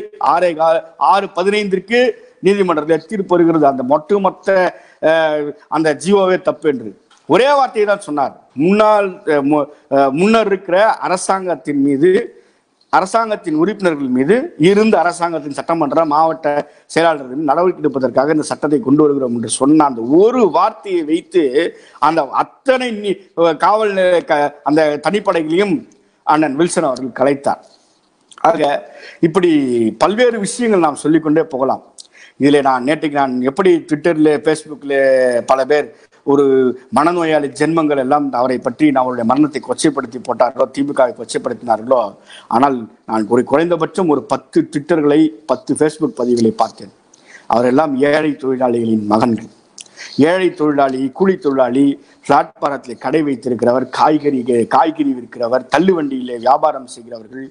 6:15 நீதிமன்றத்தில் தீர்ப்பு வருகிறது. அந்த ஒட்டுமொத்த அந்த ஜீவோவே தப்பு என்று ஒரே வார்த்தையை தான் சொன்னார். முன்னர் இருக்கிற அரசாங்கத்தின் மீது அரசாங்கத்தின் உறுப்பினர்கள் மீது இருந்த அரசாங்கத்தின் சட்டமன்ற மாவட்ட செயலாளர்கள் நடவடிக்கை எடுப்பதற்காக இந்த சட்டத்தை கொண்டு வருகிறோம் என்று சொன்ன அந்த ஒரு வார்த்தையை வைத்து அந்த அத்தனை காவல் அந்த தனிப்படைகளையும் அண்ணன் வில்சன் அவர்கள் கலைத்தார். ஆக இப்படி பல்வேறு விஷயங்கள் நாம் சொல்லிக்கொண்டே போகலாம். இதில் நேற்றைக்கு நான் எப்படி ட்விட்டர்ல ஃபேஸ்புக்கில் பல பேர் ஒரு மனநோயாளி ஜென்மங்கள் எல்லாம் அவரை பற்றி அவருடைய மரணத்தை கொச்சைப்படுத்தி போட்டார்களோ, திமுகவை கொச்சைப்படுத்தினார்களோ, ஆனால் நான் ஒரு குறைந்தபட்சம் ஒரு 10 ட்விட்டர்களை 10 ஃபேஸ்புக் பதிவுகளை பார்த்தேன். அவரெல்லாம் ஏழை தொழிலாளிகளின் மகன்கள். ஏழை தொழிலாளி, கூலி தொழிலாளி, பிளாட்பாரத்தில் கடை வைத்திருக்கிறவர், காய்கறி விற்கிறவர், தள்ளுவண்டியிலே வியாபாரம் செய்கிறவர்கள்,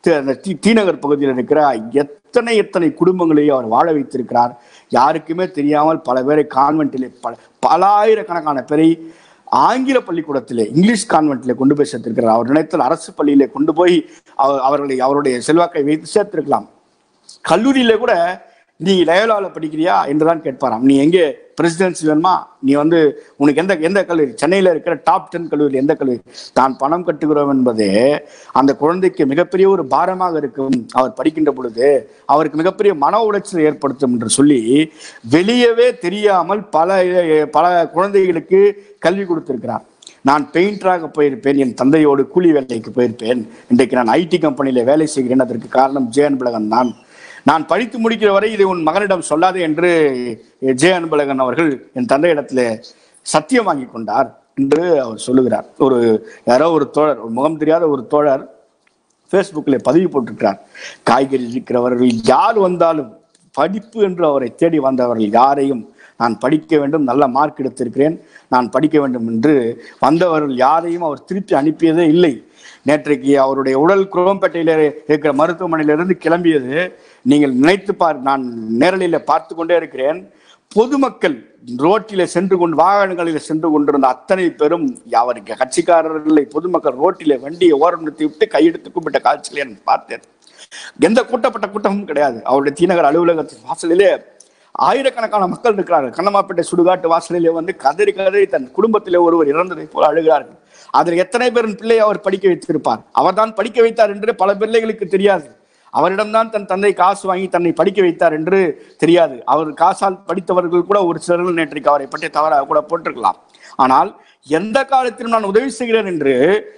தீநகர் பகுதியில் இருக்கிற எத்தனை குடும்பங்களை அவர் வாழ வைத்திருக்கிறார். யாருக்குமே தெரியாமல் பல பேரை கான்வென்ட்டிலே பல ஆயிரக்கணக்கான பேரை ஆங்கில பள்ளிக்கூடத்திலே, இங்கிலீஷ் கான்வென்ட்டிலே கொண்டு போய் சேர்த்திருக்கிறார். அவர் நினைத்தால் அரசு பள்ளியிலே கொண்டு போய் அவருடைய செல்வாக்கை வைத்து சேர்த்திருக்கலாம். கல்லூரியில கூட நீ லயோலால படிக்கிறியா என்றுதான் கேட்பாராம். நீ எங்கே பிரசிடென்சி வேணுமா, நீ உனக்கு எந்த கல்லூரி, சென்னையில இருக்கிற டாப் 10 கல்லூரி எந்த கல்லூரி, தான் பணம் கட்டுகிறோம் என்பதே அந்த குழந்தைக்கு மிகப்பெரிய ஒரு பாரமாக இருக்கும். அவர் படிக்கின்ற பொழுது அவருக்கு மிகப்பெரிய மன உளைச்சல் ஏற்படுத்தும் என்று சொல்லி வெளியவே தெரியாமல் பல குழந்தைகளுக்கு கல்வி கொடுத்திருக்கிறார். நான் பெயிண்டராக போயிருப்பேன், என் தந்தையோடு கூலி வேலைக்கு போயிருப்பேன், இன்றைக்கு நான் ஐடி கம்பெனியில வேலை செய்கிறேன். அதற்கு காரணம் ஜே அன்பழகன் தான். நான் படித்து முடிக்கிற வரை இதை உன் மகனிடம் சொல்லாதே என்று ஜே அன்பழகன் அவர்கள் என் தந்தையிடத்துல சத்தியம் வாங்கி கொண்டார் என்று அவர் சொல்லுகிறார். யாரோ ஒரு தோழர், முகம் தெரியாத ஒரு தோழர் ஃபேஸ்புக்கில் பதிவு போட்டிருக்கிறார். காய்கறி இருக்கிறவர்கள் யார் வந்தாலும் படிப்பு என்று அவரை தேடி வந்தவர்கள் யாரையும் நான் படிக்க வேண்டும், நல்ல மார்க் எடுத்திருக்கிறேன், நான் படிக்க வேண்டும் என்று வந்தவர்கள் யாரையும் அவர் திருப்பி அனுப்பியதே இல்லை. நேற்றைக்கு அவருடைய உடல் குரோம்பேட்டையில இருக்கிற மருத்துவமனையிலிருந்து கிளம்பியது நீங்கள் நினைத்து நான் நேரலையில் பார்த்து கொண்டே இருக்கிறேன். பொதுமக்கள் ரோட்டில சென்று கொண்டு, வாகனங்களில் சென்று கொண்டிருந்த அத்தனை பேரும் அவருக்கு கட்சிக்காரர்களை பொதுமக்கள் ரோட்டில வண்டியை ஓரம் நிறுத்தி விட்டு கையெடுத்து கும்பிட்ட காட்சியிலே நான் பார்த்தேன். எந்த கூட்டமும் கிடையாது. அவருடைய தீநகர் அலுவலகத்தின் வாசலிலே ஆயிரக்கணக்கான மக்கள் இருக்கிறார்கள். கண்ணமாப்பேட்டை சுடுகாட்டு வாசலிலே கதறி தன் குடும்பத்திலே ஒருவர் இறந்ததை போல அழுகிறார்கள். அதில் எத்தனை பேரின் பிள்ளையை அவர் படிக்க வைத்திருப்பார்? அவர் தான் படிக்க வைத்தார் என்று பல பிள்ளைகளுக்கு தெரியாது. அவரிடம்தான் தன் தந்தை காசு வாங்கி தன்னை படிக்க வைத்தார் என்று தெரியாது. அவர் காசால் படித்தவர்கள் கூட ஒரு சிலர்கள் நேற்றைக்கு அவரை பற்றி தவறாக கூட போட்டிருக்கலாம். ஆனால் எந்த காலத்திலும் நான் உதவி செய்கிறேன் என்று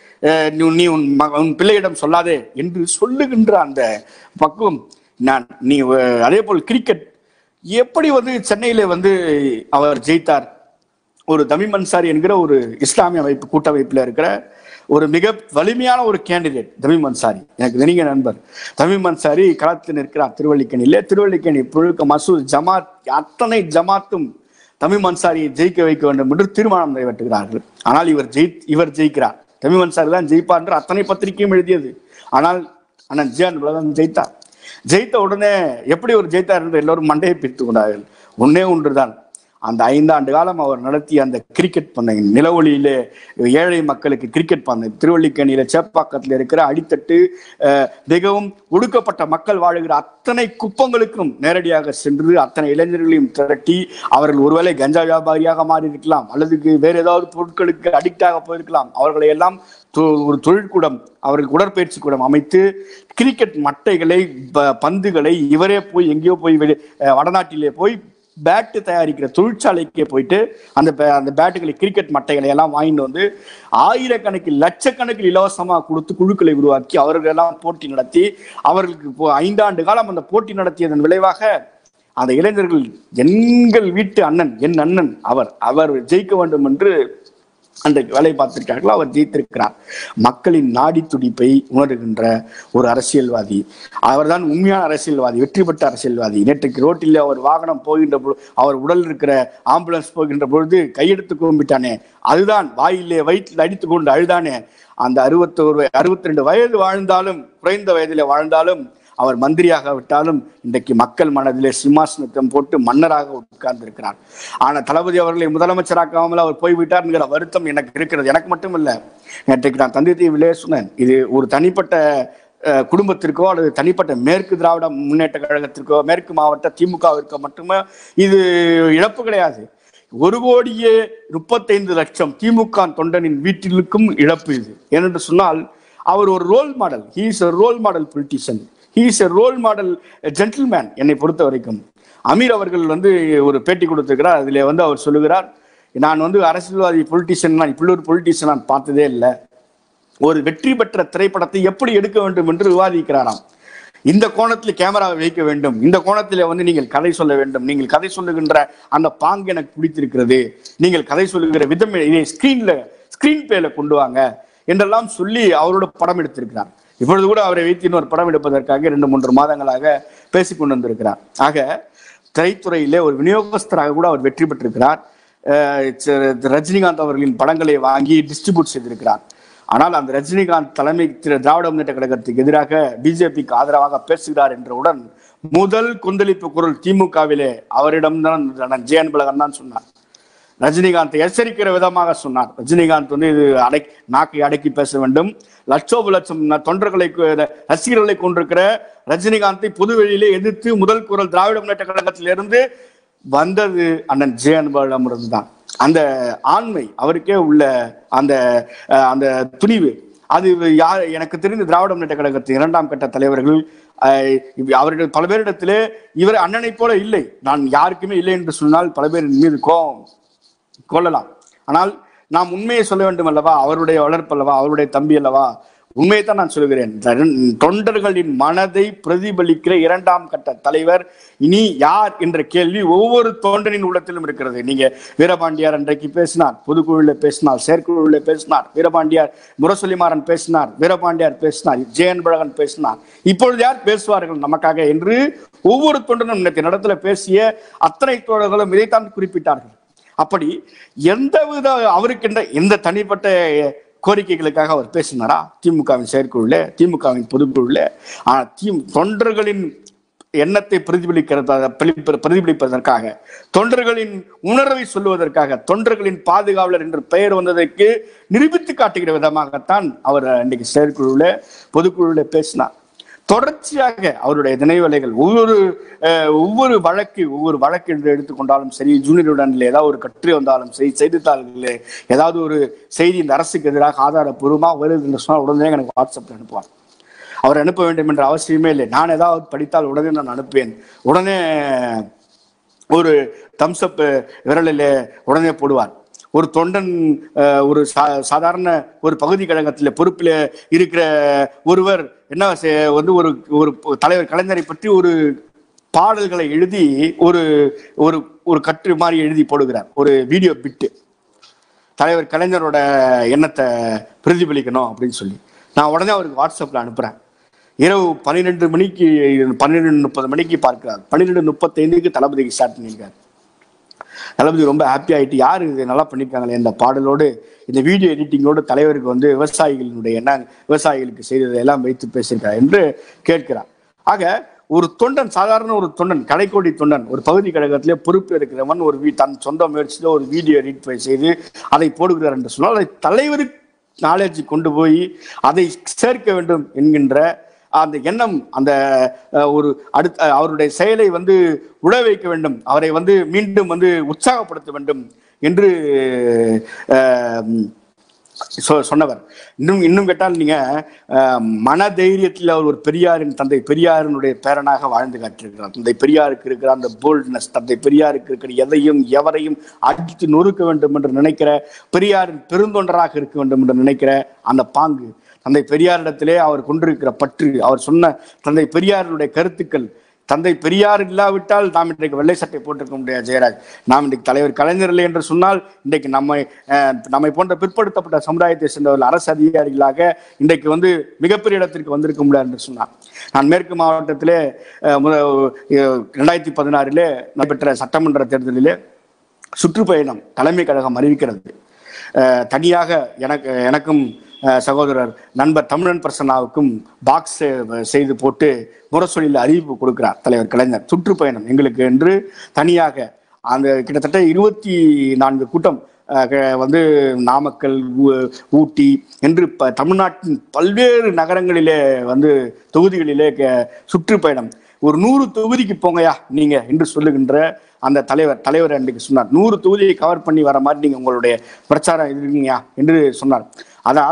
நீ உன் பிள்ளையிடம் சொல்லாதே என்று சொல்லுகின்ற அந்த பக்குவம் நீ அதே போல் கிரிக்கெட் எப்படி சென்னையில அவர் ஜெயித்தார். ஒரு தமிம் அன்சாரி என்கிற ஒரு இஸ்லாமிய அமைப்பு கூட்டமைப்பில் இருக்கிற ஒரு மிக வலிமையான ஒரு கேண்டிடேட் தமிம் அன்சாரி, எனக்கு நெருங்கிய நண்பர். தமிம் அன்சாரி களத்தில் நிற்கிறார் திருவல்லிக்கேணி புழுக்க மசூத் ஜமாத், அத்தனை ஜமாத்தும் தமிம் அன்சாரியை ஜெயிக்க வைக்க வேண்டும் என்று தீர்மானம் நிறைவேற்றுகிறார்கள். ஆனால் இவர் ஜெயிக்கிறார். தமிம் அன்சாரி தான் ஜெயிப்பார் என்று அத்தனை பத்திரிகையும் எழுதியது. ஆனால் அண்ணன் ஜே அன்பழகன் ஜெயித்தார். ஜெயித்த உடனே எப்படி ஒரு ஜெயித்தார் என்று எல்லோரும் மண்டையை பிரித்து கொண்டார்கள். ஒன்றுதான், அந்த 5 ஆண்டு காலம் அவர் நடத்திய அந்த கிரிக்கெட் பந்தயம், நிலவொளியிலே ஏழை மக்களுக்கு கிரிக்கெட் பந்தயம், திருவல்லிக்கேணியில சேப்பாக்கத்தில் இருக்கிற அடித்தட்டு மிகவும் ஒடுக்கப்பட்ட மக்கள் வாழுகிற அத்தனை குப்பங்களுக்கும் நேரடியாக சென்று அத்தனை இளைஞர்களையும் திரட்டி, அவர்கள் ஒருவேளை கஞ்சா வியாபாரியாக மாறி இருக்கலாம், அல்லது வேற ஏதாவது பொருட்களுக்கு அடிக்டாக போயிருக்கலாம், அவர்களை எல்லாம் ஒரு தொழிற்கூடம், அவர்கள் உடற்பயிற்சி கூடம் அமைத்து கிரிக்கெட் மட்டைகளை பந்துகளை இவரே போய் எங்கேயோ போய் வடநாட்டிலே போய் பேட்டு தயாரிக்கிற தொழிற்சாலைக்கே போயிட்டு அந்த பேட்டுகளை, கிரிக்கெட் மட்டைகளை எல்லாம் வாங்கிட்டு ஆயிரக்கணக்கில் லட்சக்கணக்கில் இலவசமாக கொடுத்து குழுக்களை உருவாக்கி அவர்கள் எல்லாம் போட்டி நடத்தி, அவர்களுக்கு 5 ஆண்டு காலம் அந்த போட்டி நடத்தியதன் விளைவாக அந்த இளைஞர்கள் எங்கள் வீட்டு அண்ணன், என் அண்ணன் அவர் ஜெயிக்க வேண்டும் என்று அன்றைக்கு வேலை பார்த்திருக்கார்கள். அவர் ஜெயித்திருக்கிறார். மக்களின் நாடி துடிப்பை உணர்கின்ற ஒரு அரசியல்வாதி, அவர்தான் உண்மையான அரசியல்வாதி, வெற்றி பெற்ற அரசியல்வாதி. நேற்றைக்கு ரோட்டில் அவர் வாகனம் போகின்ற பொழுது, அவர் உடல் இருக்கிற ஆம்புலன்ஸ் போகின்ற பொழுது கையெடுத்து கும்பிட்டானே, அதுதான் வாயிலே வயிற்றில் அடித்து கொண்டு அழுதானே. அந்த 62 வயது வாழ்ந்தாலும், குறைந்த வயதிலே வாழ்ந்தாலும், அவர் மந்திரியாக விட்டாலும் இன்றைக்கு மக்கள் மனதிலே சிம்மாசனத்தம் போட்டு மன்னராக உட்கார்ந்து இருக்கிறார். ஆனால் தளபதி அவர்களை முதலமைச்சராக்காமல் அவர் போய்விட்டார் என்கிற வருத்தம் எனக்கு இருக்கிறது. எனக்கு மட்டும் இல்லை, நேற்றைக்கு நான் தந்தை தீவிலே சொன்னேன், இது ஒரு தனிப்பட்ட குடும்பத்திற்கோ அல்லது தனிப்பட்ட மேற்கு திராவிட முன்னேற்ற கழகத்திற்கோ, மேற்கு மாவட்ட திமுகவிற்கோ மட்டுமே இது இழப்பு கிடையாது. 1,35,00,000 திமுக தொண்டனின் வீட்டிலுக்கும் இழப்பு இது. ஏனென்று சொன்னால் அவர் ஒரு role model. He is a role model politician. He is a role model gentleman. என்னை பொறுத்த வரைக்கும் அமீர் அவர்கள் ஒரு பேட்டி கொடுத்திருக்கிறார். அதில் அவர் சொல்லுகிறார், நான் அரசியல்வாதி பொலிட்டிஷியன், நான் இப்படி ஒரு பொலிட்டிஷியன் நான் பார்த்ததே இல்லை. ஒரு வெற்றி பெற்ற திரைப்படத்தை எப்படி எடுக்க வேண்டும் என்று விவாதிக்கிறாராம். இந்த கோணத்தில் கேமராவை வைக்க வேண்டும், இந்த கோணத்தில் நீங்கள் கதை சொல்ல வேண்டும், நீங்கள் கதை சொல்லுகின்ற அந்த பாங்கு எனக்கு பிடித்திருக்கிறது, நீங்கள் கதை சொல்லுகிற விதம் இதை ஸ்கிரீன் பிளேல கொண்டு வாங்க என்றெல்லாம் சொல்லி அவரோட படம் எடுத்திருக்கிறார். இப்பொழுது கூட அவரை வைத்து இன்னொரு படம் எடுப்பதற்காக 2-3 மாதங்களாக பேசிக் கொண்டு வந்திருக்கிறார். ஆக திரைத்துறையிலே ஒரு விநியோகஸ்தராக கூட அவர் வெற்றி பெற்றிருக்கிறார். ரஜினிகாந்த் அவர்களின் படங்களை வாங்கி டிஸ்ட்ரிபியூட் செய்திருக்கிறார். ஆனால் அந்த ரஜினிகாந்த் தலைமை திராவிட முன்னேற்ற கழகத்துக்கு எதிராக பிஜேபிக்கு ஆதரவாக பேசுகிறார் என்றவுடன் முதல் கொந்தளிப்பு குரல் திமுகவிலே அவரிடம்தான் ஜே அன்பழகன் தான் சொன்னார். ரஜினிகாந்தை எச்சரிக்கிற விதமாக சொன்னார். ரஜினிகாந்த் இது நாக்கை அடக்கி பேச வேண்டும். லட்சம் தொண்டர்களை ரசிகர்களை கொண்டிருக்கிற ரஜினிகாந்தை பொதுவெளியிலே எதிர்த்து முதல் குரல் திராவிட முன்னேற்ற கழகத்திலிருந்து வந்தது அண்ணன் ஜே அன்பழகன் தான். அந்த ஆண்மை அவருக்கே உள்ள அந்த அந்த துணிவு, அது எனக்கு தெரிந்த திராவிட முன்னேற்ற கழகத்தின் 2ஆம் கட்ட தலைவர்கள் அவர்கள் பல பேரிடத்திலே இவர் அண்ணனை போல இல்லை, நான் யாருக்குமே இல்லை என்று சொன்னால் பல பேர் மீது கோபம் கொள்ளலாம். ஆனால் நாம் உண்மையை சொல்ல வேண்டும் அல்லவா, அவருடைய வளர்ப்பு அல்லவா, அவருடைய தம்பி அல்லவா, உண்மையை தான் நான் சொல்கிறேன். தொண்டர்களின் மனதை பிரதிபலிக்கிற 2ஆம் கட்ட தலைவர் இனி யார் என்ற கேள்வி ஒவ்வொரு தொண்டனின் உள்ளத்திலும் இருக்கிறது. நீங்க வீரபாண்டியார் அன்றைக்கு பேசினார், பொதுக்குழுவில் பேசினார், செயற்குழுவில் பேசினார், வீரபாண்டியார் முரசொலிமாறன் பேசினார், வீரபாண்டியார் பேசினார், ஜே அன்பழகன் பேசினார், இப்பொழுது யார் பேசுவார்கள் நமக்காக என்று ஒவ்வொரு தொண்டனும் இன்னைக்கு நடத்துல பேசிய அத்தனை தோழர்களும் இதைத்தான் குறிப்பிட்டார்கள். அப்படி எந்தவித அவருக்கென்ற எந்த தனிப்பட்ட கோரிக்கைகளுக்காக அவர் பேசினாரா? திமுகவின் செயற்குழுல, திமுகவின் பொதுக்குழுல தொண்டர்களின் எண்ணத்தை பிரதிபலிப்பதற்காக, தொண்டர்களின் உணர்வை சொல்லுவதற்காக, தொண்டர்களின் பாதுகாவலர் என்ற பெயர் வந்ததற்கு நிரூபித்து காட்டுகிற விதமாகத்தான் அவர் இன்னைக்கு செயற்குழுல பொதுக்குழுல பேசினார். தொடர்ச்சியாக அவருடைய நினைவலைகள் ஒவ்வொரு வழக்கு என்று எடுத்துக்கொண்டாலும் சரி, ஜூனியருடன் ஏதாவது ஒரு கட்டுரை வந்தாலும் சரி, செய்தித்தாள்களில் ஏதாவது ஒரு செய்தி இந்த அரசுக்கு எதிராக ஆதாரப்பூர்வமாக வருது என்று சொன்னால் உடனே எனக்கு வாட்ஸ்அப்ல அனுப்புவார். அவர் அனுப்ப வேண்டும் என்ற அவசியமே இல்லை. நான் ஏதாவது படித்தால் உடனே நான் அனுப்புவேன். உடனே ஒரு தம்ஸ்அப் விரலில் உடனே போடுவார். ஒரு தொண்டன் ஒரு சாதாரண ஒரு பகுதி கழகத்தில் பொறுப்பில் இருக்கிற ஒருவர் என்ன ஒரு ஒரு தலைவர் கலைஞரை பற்றி ஒரு பாடல்களை எழுதி ஒரு ஒரு கட்டு மாதிரி எழுதி போடுகிறார். ஒரு வீடியோ பிட்டு தலைவர் கலைஞரோட எண்ணத்தை பிரதிபலிக்கணும் அப்படின்னு சொல்லி நான் உடனே அவருக்கு வாட்ஸ்அப்ல அனுப்புறேன். இரவு 12 மணிக்கு 12:30 மணிக்கு பார்க்கிறார். 12:35 தளபதிக்கு ஸ்டார்ட் பண்ணியிருக்காரு. தளபதி ரொம்ப ஹாப்பி ஆகிட்டு, யார் இது நல்லா பண்ணியிருக்காங்களே இந்த பாடலோடு இந்த வீடியோ எடிட்டிங்கோடு தலைவருக்கு விவசாயிகளினுடைய என்ன விவசாயிகளுக்கு செய்ததை எல்லாம் வைத்து பேசியிருக்கார் என்று கேட்கிறார். ஆக ஒரு தொண்டன், சாதாரண ஒரு தொண்டன், கடைக்கோடி தொண்டன், ஒரு பகுதி கழகத்திலே பொறுப்பு இருக்கிறவன் தன் சொந்த முயற்சியில் ஒரு வீடியோ எடிட் செய்து அதை போடுகிறார் என்று சொன்னால் அதை தலைவருக்கு நாலேஜ் கொண்டு போய் அதை சேர்க்க வேண்டும் என்கின்ற அந்த எண்ணம், அந்த ஒரு அடுத்த அவருடைய செயலை உழ வைக்க வேண்டும், அவரை மீண்டும் உற்சாகப்படுத்த வேண்டும் என்று சொன்னவர். இன்னும் கேட்டால் நீங்க மன தைரியத்தில் அவர் ஒரு பெரியாரின் தந்தை பெரியாரினுடைய பேரனாக வாழ்ந்து காட்டியிருக்கிறார். தந்தை பெரியாருக்கு இருக்கிற அந்த போல்ட்னஸ், தந்தை பெரியாருக்கு இருக்கிற எதையும் எவரையும் அடித்து நொறுக்க வேண்டும் என்று நினைக்கிற, பெரியாரின் பெருந்தொண்டராக இருக்க வேண்டும் என்று நினைக்கிற அந்த பாங்கு, தந்தை பெரியாரிடத்திலே அவர் கொண்டிருக்கிற பற்று, அவர் சொன்ன தந்தை பெரியாருடைய கருத்துக்கள், தந்தை பெரியார் இல்லாவிட்டால் நாம் இன்றைக்கு வெள்ளை சட்டை போட்டிருக்க முடியாது ஜெயராஜ். நாம் இன்றைக்கு தலைவர் கலைஞர் இல்லை என்று சொன்னால் இன்றைக்கு நம்மை போன்ற பிற்படுத்தப்பட்ட சமுதாயத்தை சேர்ந்தவர்கள் அரசு அதிகாரிகளாக இன்றைக்கு மிகப்பெரிய இடத்திற்கு வந்திருக்க முடியாது என்று சொன்னார். நான் மேற்கு மாவட்டத்திலே 2016 நடைபெற்ற சட்டமன்ற தேர்தலிலே சுற்றுப்பயணம் தலைமை கழகம் அறிவிக்கிறது. தனியாக எனக்கும் சகோதரர் நண்பர் தமிழன் பிரசன்னாவுக்கும் பாக்ஸ் செய்து போட்டு முரசொலியில் அறிவிப்பு கொடுக்கிறார் தலைவர் கலைஞர். சுற்றுப்பயணம் எங்களுக்கு என்று தனியாக அந்த கிட்டத்தட்ட 24 கூட்டம் நாமக்கல், ஊட்டி என்று தமிழ்நாட்டின் பல்வேறு நகரங்களிலே தொகுதிகளிலே சுற்றுப்பயணம், ஒரு 100 தொகுதிக்கு போங்கயா நீங்க என்று சொல்லுகின்ற அந்த தலைவர் அன்றைக்கு சொன்னார். 100 தொகுதியை கவர் பண்ணி வர மாதிரி நீங்க உங்களுடைய பிரச்சாரம் இருக்கீங்கயா என்று சொன்னார். அதாவது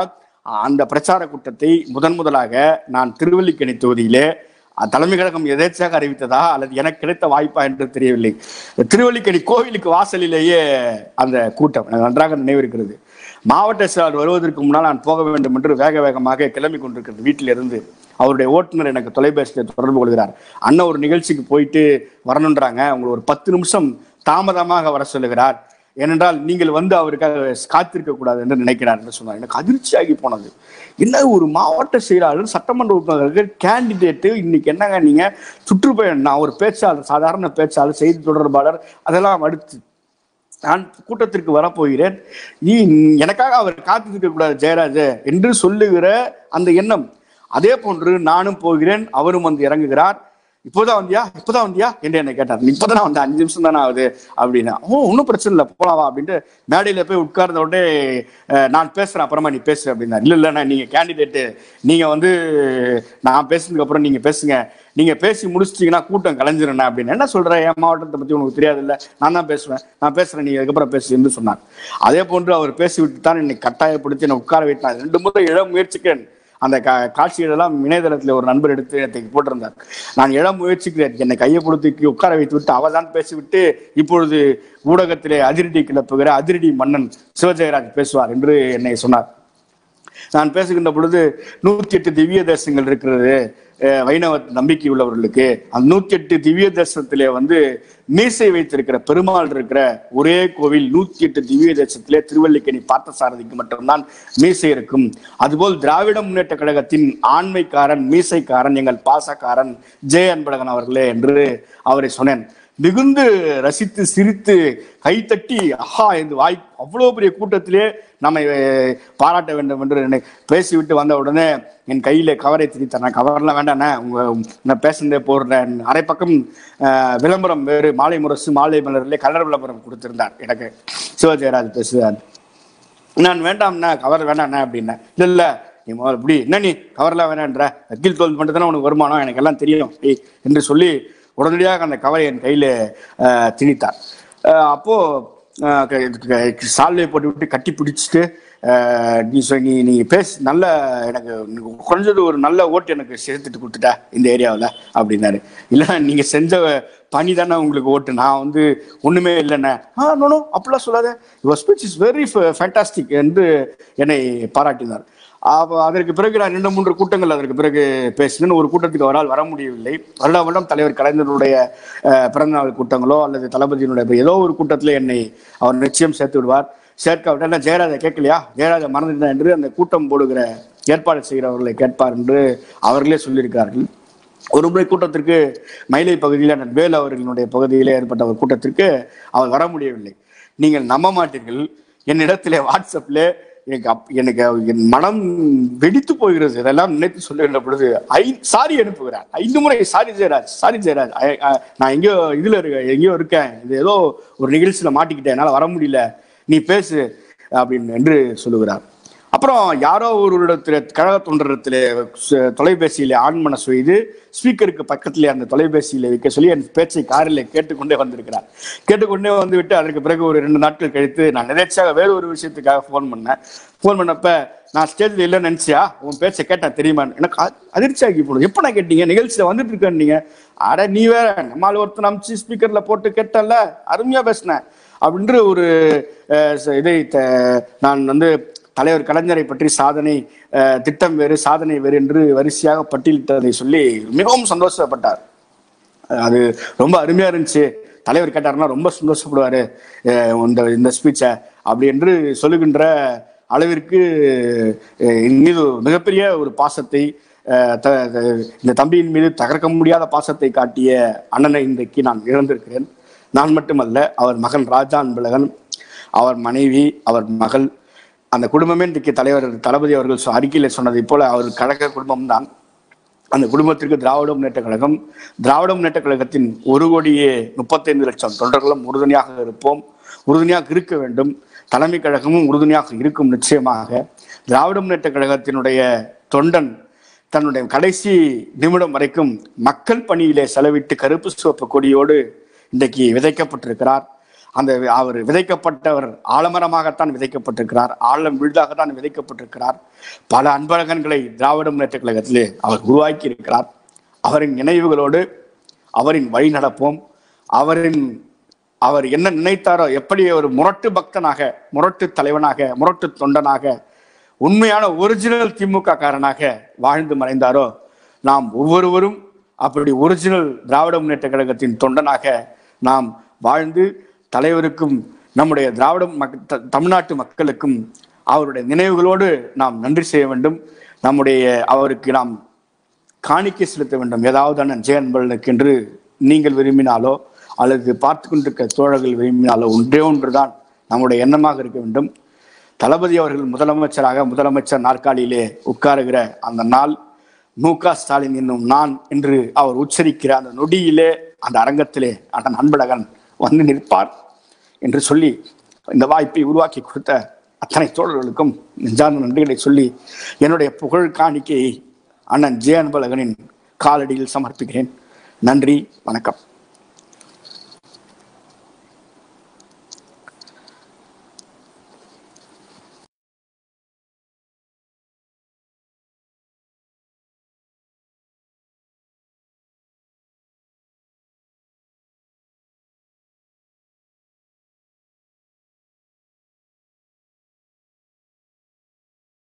அந்த பிரச்சார கூட்டத்தை முதலாக நான் திருவல்லிக்கேணி தொகுதியிலே தலைமை கழகம் எதேச்சாக அறிவித்ததா அல்லது எனக்கு கிடைத்த வாய்ப்பா என்று தெரியவில்லை. திருவல்லிக்கேணி கோவிலுக்கு வாசலிலேயே அந்த கூட்டம் எனக்கு நன்றாக நினைவிருக்கிறது. மாவட்ட செயலாளர் வருவதற்கு முன்னால் நான் போக வேண்டும் என்று வேகமாக கிளம்பி கொண்டிருக்கிறது. வீட்டிலிருந்து அவருடைய ஓட்டுநர் எனக்கு தொலைபேசியில் தொடர்பு கொள்கிறார். அண்ணன் ஒரு நிகழ்ச்சிக்கு போயிட்டு வரணுன்றாங்க, உங்களுக்கு ஒரு 10 நிமிஷம் தாமதமாக வர சொல்லுகிறார், ஏனென்றால் நீங்கள் வந்து அவருக்காக காத்திருக்க கூடாது என்று நினைக்கிறார் என்று சொன்னார். எனக்கு அதிர்ச்சியாகி போனது. என்ன ஒரு மாவட்ட செயலாளர் சட்டமன்ற உறுப்பினர்கள் கேண்டிடேட்டு, இன்னைக்கு என்னங்க நீங்க சுற்றுப்பயணம், நான் ஒரு பேச்சாளர், சாதாரண பேச்சாளர், செய்தி தொடர்பாளர், அதெல்லாம் அடுத்து நான் கூட்டத்திற்கு வரப்போகிறேன், நீ எனக்காக அவர் காத்திருக்க கூடாது ஜெயராஜ் என்று சொல்லுகிற அந்த எண்ணம். அதே போன்று நானும் போகிறேன், அவரும் வந்து இறங்குகிறார். இப்போதான் வந்தியா என்று என்னை கேட்டார். இப்போதான் வந்தேன், 5 நிமிஷம் தானே ஆகுது அப்படின்னா. ஒன்றும் பிரச்சனை இல்லை, போலாவா அப்படின்ட்டு மேடையில போய் உட்கார்ந்த உடனே நான் பேசுறேன், அப்புறமா நீ பேசு அப்படின்னா. இல்லைண்ணா, நீங்க கேண்டிடேட்டு, நீங்க வந்து நான் பேசுனதுக்கு அப்புறம் நீங்க பேசுங்க, நீங்க பேசி முடிச்சிட்டீங்கன்னா கூட்டம் கலைஞ்சிருண்ணா அப்படின்னு. என்ன சொல்றேன், என் மாவட்டத்தை பத்தி உனக்கு தெரியாது இல்லை, நான் தான் பேசுவேன், நான் பேசுறேன், நீங்க அதுக்கப்புறம் பேசு என்று சொன்னார். அதே போன்று அவர் பேசிவிட்டு தான் என்னை கட்டாயப்படுத்தி என்னை உட்கார வைத்தார். 2 முறை இழ முயற்சிக்கிறேன். அந்த காட்சிகளெல்லாம் இணையதளத்தில் ஒரு நண்பர் எடுத்து எனக்கு போட்டிருந்தார். நான் இழ முயற்சிக்கிறேன், என்னை கையை கொடுத்து உட்கார வைத்து விட்டு அவர் தான் பேசிவிட்டு இப்பொழுது ஊடகத்திலே அதிரடி கிளப்புகிற அதிரடி மன்னன் சிவஜெயராஜ் பேசுவார் என்று என்னை சொன்னார். நான் பேசுகின்ற பொழுது 108 திவ்ய தேசங்கள் இருக்கிறது வைணவ நம்பிக்கை உள்ளவர்களுக்கு. அந்த 108 திவ்ய தேசத்திலே வந்து மீசை வைத்திருக்கிற பெருமாள் இருக்கிற ஒரே கோவில் 108 திவ்ய தேசத்திலே திருவல்லிக்கேணி பார்த்தசாரதிக்கு மட்டும்தான் மீசை இருக்கும். அதுபோல் திராவிட முன்னேற்ற கழகத்தின் ஆண்மைக்காரன், மீசைக்காரன், எங்கள் பாசக்காரன் ஜெய அன்பழகன் அவர்களே என்று அவரை சொன்னேன். மிகுந்து ரசித்து சிரித்து கைத்தட்டி ஆஹா இந்த வாய்ப்பு, அவ்வளவு பெரிய கூட்டத்திலே நம்மை பாராட்ட வேண்டும் என்று என்னை பேசிவிட்டு வந்த உடனே என் கையில கவரை திரித்தார். நான் கவர்லாம் வேண்டாண்ணே, நான் பேசுனதே போடுறேன். அரை பக்கம் விளம்பரம் வேறு, மாலை முரசு மாலை மலரிலே கலர் விளம்பரம் கொடுத்திருந்தார் எனக்கு. சிவஜெயராஜ் பேசுகிறார். நான் வேண்டாம்ண்ணா, கவர் வேண்டாண்ணே அப்படின்னேன். இல்ல நீ இப்படி என்ன, நீ கவர்லாம் வேணான்ற, வக்கீல் தோல் மட்டும் தானே உனக்கு வருமானம், எனக்கு எல்லாம் தெரியும் என்று சொல்லி உடனடியாக அந்த கவரை என் கையில திணித்தார். அப்போ சால்வை போட்டு விட்டு கட்டி பிடிச்சிட்டு நீ பேச நல்ல, எனக்கு குறைஞ்சது ஒரு நல்ல ஓட்டு எனக்கு சேர்த்துட்டு கொடுத்துட்டா இந்த ஏரியாவில் அப்படின்னாரு. இல்லைன்னா நீங்க செஞ்ச பணி தானே உங்களுக்கு ஓட்டு, நான் வந்து ஒண்ணுமே இல்லைண்ணே. நோ அப்படிலாம் சொல்லாத, your speech is very fantastic என்று என்னை பாராட்டினார். அதற்கு பிறகு நான் 2-3 கூட்டங்கள் அதற்கு பிறகு பேசினேன். ஒரு கூட்டத்துக்கு அவரால் வர முடியவில்லை. வருடம் தலைவர் கலைஞருடைய பிறந்தநாள் கூட்டங்களோ அல்லது தளபதியினுடைய ஏதோ ஒரு கூட்டத்திலே என்னை அவர் நிச்சயம் சேர்த்து விடுவார். சேர்க்காவிட்டால் ஜெயராஜை கேட்கலையா, ஜெயராஜை மறந்துட்டேன் என்று அந்த கூட்டம் போடுகிற ஏற்பாடு செய்கிறவர்களை கேட்பார் என்று அவர்களே சொல்லியிருக்கிறார்கள். ஒரு முறை கூட்டத்திற்கு மயிலை பகுதியில் வேலு அவர்களுடைய பகுதியிலே ஏற்பட்ட ஒரு கூட்டத்திற்கு அவர் வர முடியவில்லை. நீங்கள் நம்ப மாட்டீர்கள், என்னிடத்திலே வாட்ஸ்அப்ல எனக்கு என் மனம் வெடித்து போகிறது. இதெல்லாம் நினைத்து சொல்லுகின்ற பொழுது சாரி அனுப்புகிறார். 5 முறை சாரி ஜெயராஜ், நான் எங்கேயோ இருக்கேன், இது ஏதோ ஒரு நிகழ்ச்சியில மாட்டிக்கிட்டேன், என்னால வர முடியல, நீ பேசு அப்படின்னு என்று சொல்லுகிறார். அப்புறம் யாரோ ஒரு இடத்துல கழக தொண்டரத்துல தொலைபேசியில ஆன் பண்ண செய்து ஸ்பீக்கருக்கு பக்கத்திலே அந்த தொலைபேசியில வைக்க சொல்லி என் பேச்சை காரில் கேட்டுக்கொண்டே வந்திருக்கிறார். கேட்டுக்கொண்டே வந்து விட்டு அதற்கு பிறகு ஒரு 2 நாட்கள் கழித்து நான் நினைச்சாக வேறு ஒரு விஷயத்துக்காக ஃபோன் பண்ணப்ப நான் ஸ்டேஜ்ல இல்லைன்னு நினைச்சியா, உன் பேச்சை கேட்டேன் தெரியுமான்னு. எனக்கு அதிர்ச்சியாகி போடுது. எப்ப நான் கேட்டீங்க, நிகழ்ச்சியில வந்துட்டு இருக்கேன் நீங்க, அட நீ வேற நம்மால் ஒருத்தர் அமிச்சு ஸ்பீக்கர்ல போட்டு கேட்டல, அருமையா பேசினேன் அப்படின்ற ஒரு இதை நான் வந்து தலைவர் கலைஞரை பற்றி சாதனை திட்டம் வேறு சாதனை வேறு என்று வரிசையாக பட்டியலிட்டதை சொல்லி மிகவும் சந்தோஷப்பட்டார். அது ரொம்ப அருமையா இருந்துச்சு, தலைவர் கேட்டாருன்னா ரொம்ப சந்தோஷப்படுவாரு இந்த ஸ்பீச்சை அப்படி என்று சொல்லுகின்ற அளவிற்கு என் மீது மிகப்பெரிய ஒரு பாசத்தை, இந்த தம்பியின் மீது தகர்க்க முடியாத பாசத்தை காட்டிய அண்ணனை இன்றைக்கு நான் இழந்திருக்கிறேன். நான் மட்டுமல்ல, அவர் மகன் ராஜா அன்பழகன், அவர் மனைவி, அவர் மகள், அந்த குடும்பமே இன்றைக்கு தலைவர் தளபதி அவர்கள் அறிக்கையில சொன்னதை போல அவர் கழக குடும்பம் தான். அந்த குடும்பத்திற்கு திராவிட முன்னேற்ற கழகத்தின் 1,35,00,000 தொண்டர்களும் உறுதுணையாக இருப்போம், உறுதுணையாக இருக்க வேண்டும். தலைமை கழகமும் உறுதுணையாக இருக்கும். நிச்சயமாக திராவிட முன்னேற்ற கழகத்தினுடைய தொண்டன் தன்னுடைய கடைசி நிமிடம் வரைக்கும் மக்கள் பணியிலே செலவிட்டு கருப்பு சிவப்பு கொடியோடு இன்றைக்கு விதைக்கப்பட்டிருக்கிறார். அந்த அவர் விதைக்கப்பட்டவர் ஆலமரமாகத்தான் விதைக்கப்பட்டிருக்கிறார், ஆழம் வீழ்தாகத்தான் விதைக்கப்பட்டிருக்கிறார். பல அன்பழகன்களை திராவிட முன்னேற்ற கழகத்திலே அவர் உருவாக்கி இருக்கிறார். அவரின் நினைவுகளோடு அவரின் வழி நடப்போம். அவர் என்ன நினைத்தாரோ, எப்படி ஒரு முரட்டு பக்தனாக, முரட்டு தலைவனாக, முரட்டு தொண்டனாக, உண்மையான ஒரிஜினல் திமுக காரனாக வாழ்ந்து மறைந்தாரோ, நாம் ஒவ்வொருவரும் அப்படி ஒரிஜினல் திராவிட முன்னேற்ற கழகத்தின் தொண்டனாக நாம் வாழ்ந்து தலைவருக்கும் நம்முடைய தமிழ்நாட்டு மக்களுக்கும் அவருடைய நினைவுகளோடு நாம் நன்றி செய்ய வேண்டும். அவருக்கு நாம் காணிக்கை செலுத்த வேண்டும். ஏதாவது அண்ணன் ஜெ அன்பழகனுக்கு என்று நீங்கள் விரும்பினாலோ அல்லது பார்த்து கொண்டிருக்க தோழர்கள் விரும்பினாலோ ஒன்றே ஒன்றுதான் நம்முடைய எண்ணமாக இருக்க வேண்டும். தளபதி அவர்கள் முதலமைச்சர் நாற்காலியிலே உட்காருகிற அந்த நாள், மு.க. ஸ்டாலின் என்னும் நான் என்று அவர் உச்சரிக்கிற அந்த நொடியிலே அந்த அரங்கத்திலே அண்ணன் அன்பழகன் வந்து நிற்பார் என்று சொல்லி இந்த வாய்ப்பை உருவாக்கி கொடுத்த அத்தனை தோழர்களுக்கும் நெஞ்சார்ந்த நன்றிகளை சொல்லி என்னுடைய புகழ் காணிக்கையை அண்ணன் ஜெ அன்பழகனின் காலடியில் சமர்ப்பிக்கிறேன். நன்றி, வணக்கம்.